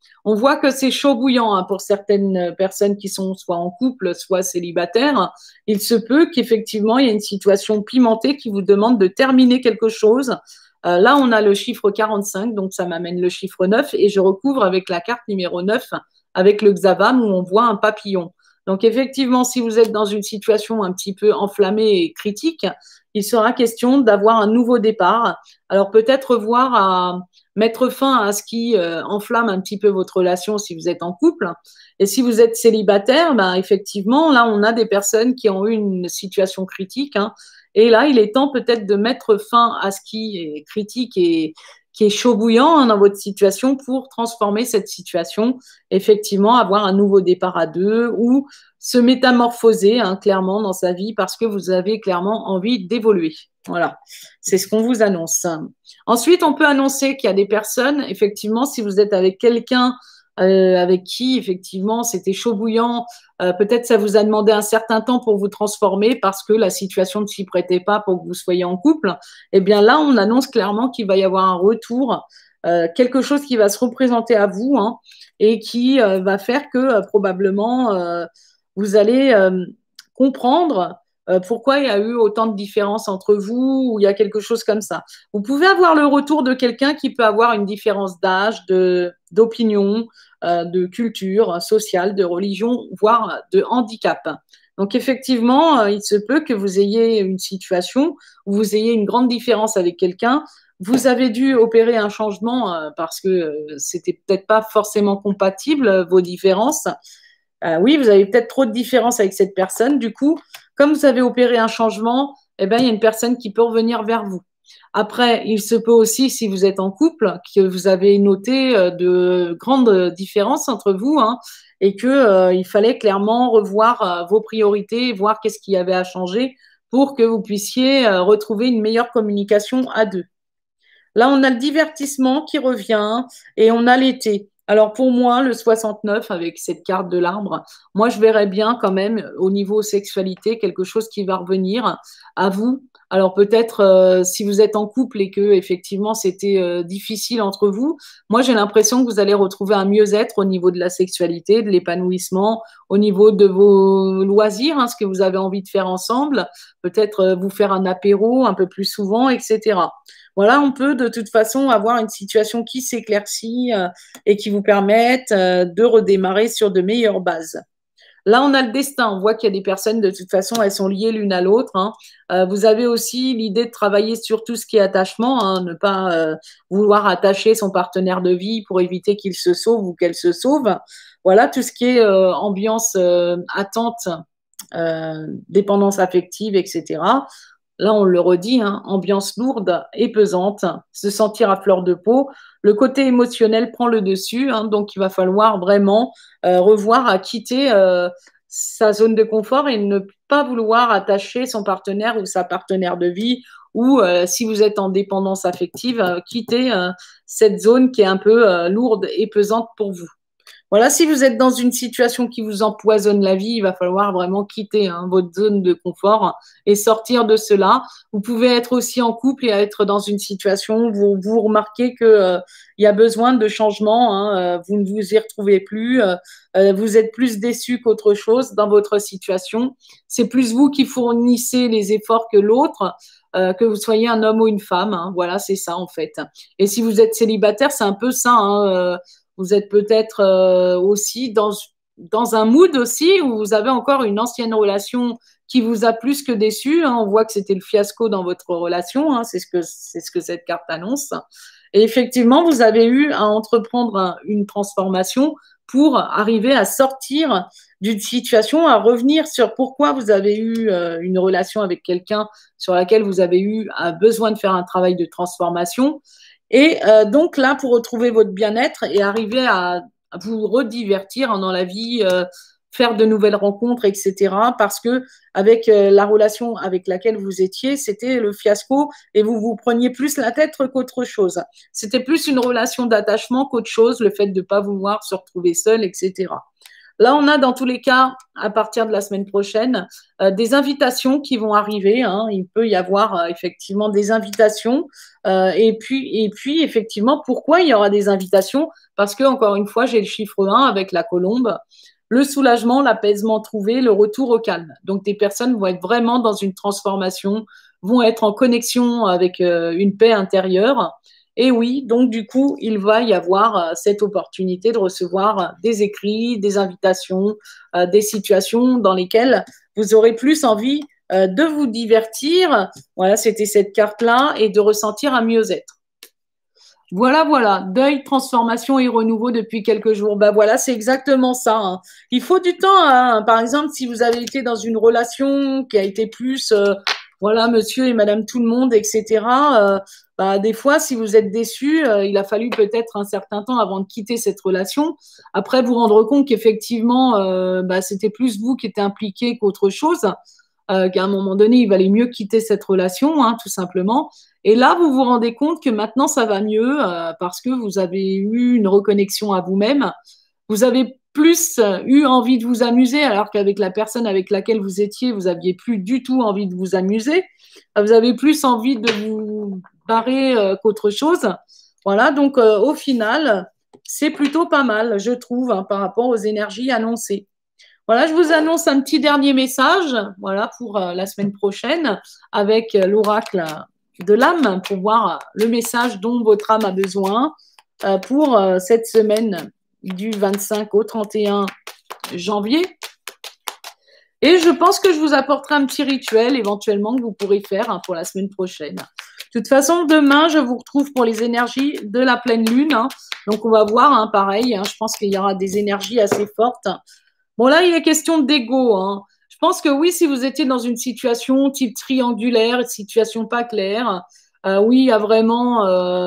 On voit que c'est chaud bouillant hein, pour certaines personnes qui sont soit en couple, soit célibataires. Il se peut qu'effectivement, il y ait une situation pimentée qui vous demande de terminer quelque chose. Euh, là, on a le chiffre quarante-cinq, donc ça m'amène le chiffre neuf et je recouvre avec la carte numéro neuf, avec le hexagramme où on voit un papillon. Donc effectivement, si vous êtes dans une situation un petit peu enflammée et critique, il sera question d'avoir un nouveau départ. Alors peut-être voir à mettre fin à ce qui euh, enflamme un petit peu votre relation si vous êtes en couple. Et si vous êtes célibataire, ben, effectivement, là, on a des personnes qui ont eu une situation critique. Hein, et là, il est temps peut-être de mettre fin à ce qui est critique et qui est chaud bouillant hein, dans votre situation pour transformer cette situation, effectivement, avoir un nouveau départ à deux ou se métamorphoser hein, clairement dans sa vie parce que vous avez clairement envie d'évoluer. Voilà, c'est ce qu'on vous annonce. Ensuite, on peut annoncer qu'il y a des personnes, effectivement, si vous êtes avec quelqu'un euh, avec qui, effectivement, c'était chaud bouillant, euh, peut-être ça vous a demandé un certain temps pour vous transformer parce que la situation ne s'y prêtait pas pour que vous soyez en couple. Eh bien là, on annonce clairement qu'il va y avoir un retour, euh, quelque chose qui va se représenter à vous hein, et qui euh, va faire que euh, probablement euh, vous allez euh, comprendre euh, pourquoi il y a eu autant de différences entre vous ou il y a quelque chose comme ça. Vous pouvez avoir le retour de quelqu'un qui peut avoir une différence d'âge, de, d'opinion, euh, de culture sociale, de religion, voire de handicap. Donc effectivement, euh, il se peut que vous ayez une situation où vous ayez une grande différence avec quelqu'un. Vous avez dû opérer un changement euh, parce que euh, c'était peut-être pas forcément compatible, euh, vos différences. Euh, oui, vous avez peut-être trop de différences avec cette personne. Du coup, comme vous avez opéré un changement, eh ben, il y a une personne qui peut revenir vers vous. Après, il se peut aussi, si vous êtes en couple, que vous avez noté euh, de grandes différences entre vous hein, et qu'il euh, fallait clairement revoir euh, vos priorités, voir qu'est-ce qu'il y avait à changer pour que vous puissiez euh, retrouver une meilleure communication à deux. Là, on a le divertissement qui revient et on a l'été. Alors pour moi, le soixante-neuf avec cette carte de l'arbre, moi je verrais bien quand même au niveau sexualité quelque chose qui va revenir à vous. Alors peut-être euh, si vous êtes en couple et que effectivement c'était euh, difficile entre vous, moi j'ai l'impression que vous allez retrouver un mieux-être au niveau de la sexualité, de l'épanouissement, au niveau de vos loisirs, hein, ce que vous avez envie de faire ensemble, peut-être euh, vous faire un apéro un peu plus souvent, et cetera. Voilà, on peut de toute façon avoir une situation qui s'éclaircit euh, et qui vous permette euh, de redémarrer sur de meilleures bases. Là, on a le destin. On voit qu'il y a des personnes, de toute façon, elles sont liées l'une à l'autre. Hein. Euh, vous avez aussi l'idée de travailler sur tout ce qui est attachement, hein, ne pas euh, vouloir attacher son partenaire de vie pour éviter qu'il se sauve ou qu'elle se sauve. Voilà, tout ce qui est euh, ambiance, euh, attente, euh, dépendance affective, et cetera. Là, on le redit, hein, ambiance lourde et pesante, se sentir à fleur de peau. Le côté émotionnel prend le dessus, hein, donc il va falloir vraiment euh, revoir à quitter euh, sa zone de confort et ne pas vouloir attacher son partenaire ou sa partenaire de vie ou euh, si vous êtes en dépendance affective, euh, quitter euh, cette zone qui est un peu euh, lourde et pesante pour vous. Voilà, si vous êtes dans une situation qui vous empoisonne la vie, il va falloir vraiment quitter hein, votre zone de confort et sortir de cela. Vous pouvez être aussi en couple et être dans une situation où vous, vous remarquez qu'il euh, y a besoin de changement, hein, euh, vous ne vous y retrouvez plus, euh, euh, vous êtes plus déçu qu'autre chose dans votre situation. C'est plus vous qui fournissez les efforts que l'autre. Euh, que vous soyez un homme ou une femme, hein, voilà, c'est ça en fait. Et si vous êtes célibataire, c'est un peu ça. Hein, euh, vous êtes peut-être euh, aussi dans, dans un mood aussi où vous avez encore une ancienne relation qui vous a plus que déçu. Hein. On voit que c'était le fiasco dans votre relation. Hein. C'est ce que, c'est ce que cette carte annonce. Et effectivement, vous avez eu à entreprendre un, une transformation pour arriver à sortir d'une situation, à revenir sur pourquoi vous avez eu euh, une relation avec quelqu'un sur laquelle vous avez eu un besoin de faire un travail de transformation. Et euh, donc là, pour retrouver votre bien-être et arriver à, à vous redivertir dans la vie, euh, faire de nouvelles rencontres, et cetera. Parce que avec euh, la relation avec laquelle vous étiez, c'était le fiasco et vous vous preniez plus la tête qu'autre chose. C'était plus une relation d'attachement qu'autre chose, le fait de ne pas vouloir se retrouver seul, et cetera. Là, on a dans tous les cas, à partir de la semaine prochaine, euh, des invitations qui vont arriver. Hein. Il peut y avoir euh, effectivement des invitations. Euh, et puis, et puis, effectivement, pourquoi il y aura des invitations? Parce que, encore une fois, j'ai le chiffre un avec la colombe. Le soulagement, l'apaisement trouvé, le retour au calme. Donc, des personnes vont être vraiment dans une transformation, vont être en connexion avec euh, une paix intérieure. Et oui, donc du coup, il va y avoir euh, cette opportunité de recevoir euh, des écrits, des invitations, euh, des situations dans lesquelles vous aurez plus envie euh, de vous divertir. Voilà, c'était cette carte-là et de ressentir un mieux-être. Voilà, voilà, deuil, transformation et renouveau depuis quelques jours. Ben voilà, c'est exactement ça. Hein. Il faut du temps. Hein. Par exemple, si vous avez été dans une relation qui a été plus, euh, voilà, monsieur et madame tout le monde, et cetera. Euh, bah, des fois, si vous êtes déçu, euh, il a fallu peut-être un certain temps avant de quitter cette relation. Après, vous rendre compte qu'effectivement, euh, bah, c'était plus vous qui étiez impliqué qu'autre chose. Euh, qu'à un moment donné, il valait mieux quitter cette relation, hein, tout simplement. Et là, vous vous rendez compte que maintenant, ça va mieux euh, parce que vous avez eu une reconnexion à vous-même. Vous avez plus euh, eu envie de vous amuser alors qu'avec la personne avec laquelle vous étiez, vous aviez plus du tout envie de vous amuser. Vous avez plus envie de vous barrer euh, qu'autre chose. Voilà, donc euh, au final, c'est plutôt pas mal, je trouve, hein, par rapport aux énergies annoncées. Voilà, je vous annonce un petit dernier message, voilà, pour euh, la semaine prochaine avec euh, l'oracle de l'âme pour voir le message dont votre âme a besoin euh, pour euh, cette semaine du vingt-cinq au trente et un janvier. Et je pense que je vous apporterai un petit rituel éventuellement que vous pourrez faire hein, pour la semaine prochaine. De toute façon, demain, je vous retrouve pour les énergies de la pleine lune. Hein. Donc, on va voir, hein, pareil, hein, je pense qu'il y aura des énergies assez fortes. Bon, là, il est question d'ego. Hein. Je pense que oui, si vous étiez dans une situation type triangulaire, une situation pas claire, euh, oui, il y a vraiment euh,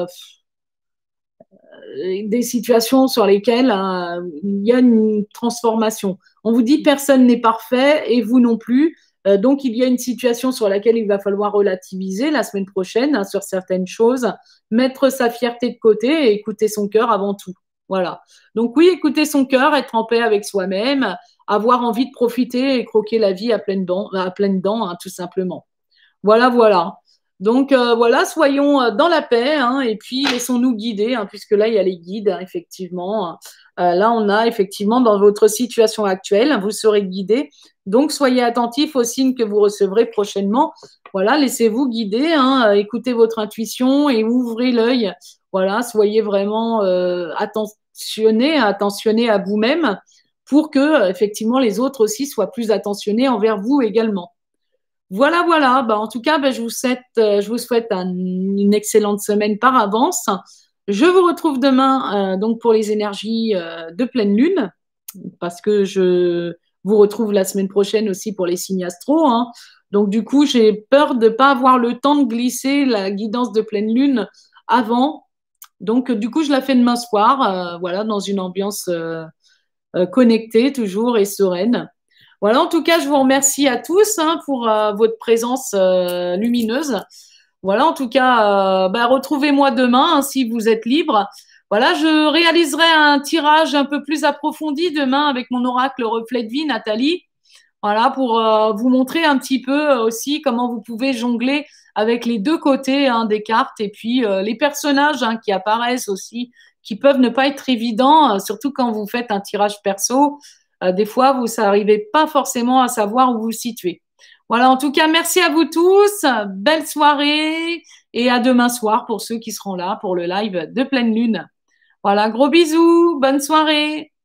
des situations sur lesquelles euh, il y a une transformation. On vous dit personne n'est parfait et vous non plus. Euh, donc, il y a une situation sur laquelle il va falloir relativiser la semaine prochaine hein, sur certaines choses, mettre sa fierté de côté et écouter son cœur avant tout. Voilà. Donc oui, écouter son cœur, être en paix avec soi-même, avoir envie de profiter et croquer la vie à pleines dents, à pleines dents hein, tout simplement. Voilà, voilà. Donc euh, voilà, soyons euh, dans la paix hein, et puis laissons-nous guider, hein, puisque là, il y a les guides, hein, effectivement. Euh, là, on a effectivement dans votre situation actuelle, vous serez guidé. Donc, soyez attentifs aux signes que vous recevrez prochainement. Voilà, laissez-vous guider, hein, écoutez votre intuition et ouvrez l'œil. Voilà, soyez vraiment euh, attentionnés, attentionnés à vous-même pour que, effectivement, les autres aussi soient plus attentionnés envers vous également. Voilà, voilà. Bah, en tout cas, bah, je vous souhaite, euh, je vous souhaite un- une excellente semaine par avance. Je vous retrouve demain euh, donc pour les énergies euh, de pleine lune, parce que je vous retrouve la semaine prochaine aussi pour les signes astro. Hein. Donc du coup, j'ai peur de ne pas avoir le temps de glisser la guidance de pleine lune avant. Donc du coup, je la fais demain soir, euh, voilà, dans une ambiance euh, euh, connectée toujours et sereine. Voilà, en tout cas, je vous remercie à tous hein, pour euh, votre présence euh, lumineuse. Voilà, en tout cas, euh, bah, retrouvez-moi demain hein, si vous êtes libre. Voilà, je réaliserai un tirage un peu plus approfondi demain avec mon oracle reflet de vie, Nathalie. Voilà, pour euh, vous montrer un petit peu euh, aussi comment vous pouvez jongler avec les deux côtés hein, des cartes et puis euh, les personnages hein, qui apparaissent aussi, qui peuvent ne pas être évidents, euh, surtout quand vous faites un tirage perso. Euh, des fois, vous n'arrivez pas forcément à savoir où vous vous situez. Voilà, en tout cas, merci à vous tous. Belle soirée et à demain soir pour ceux qui seront là pour le live de pleine lune. Voilà, gros bisous, bonne soirée.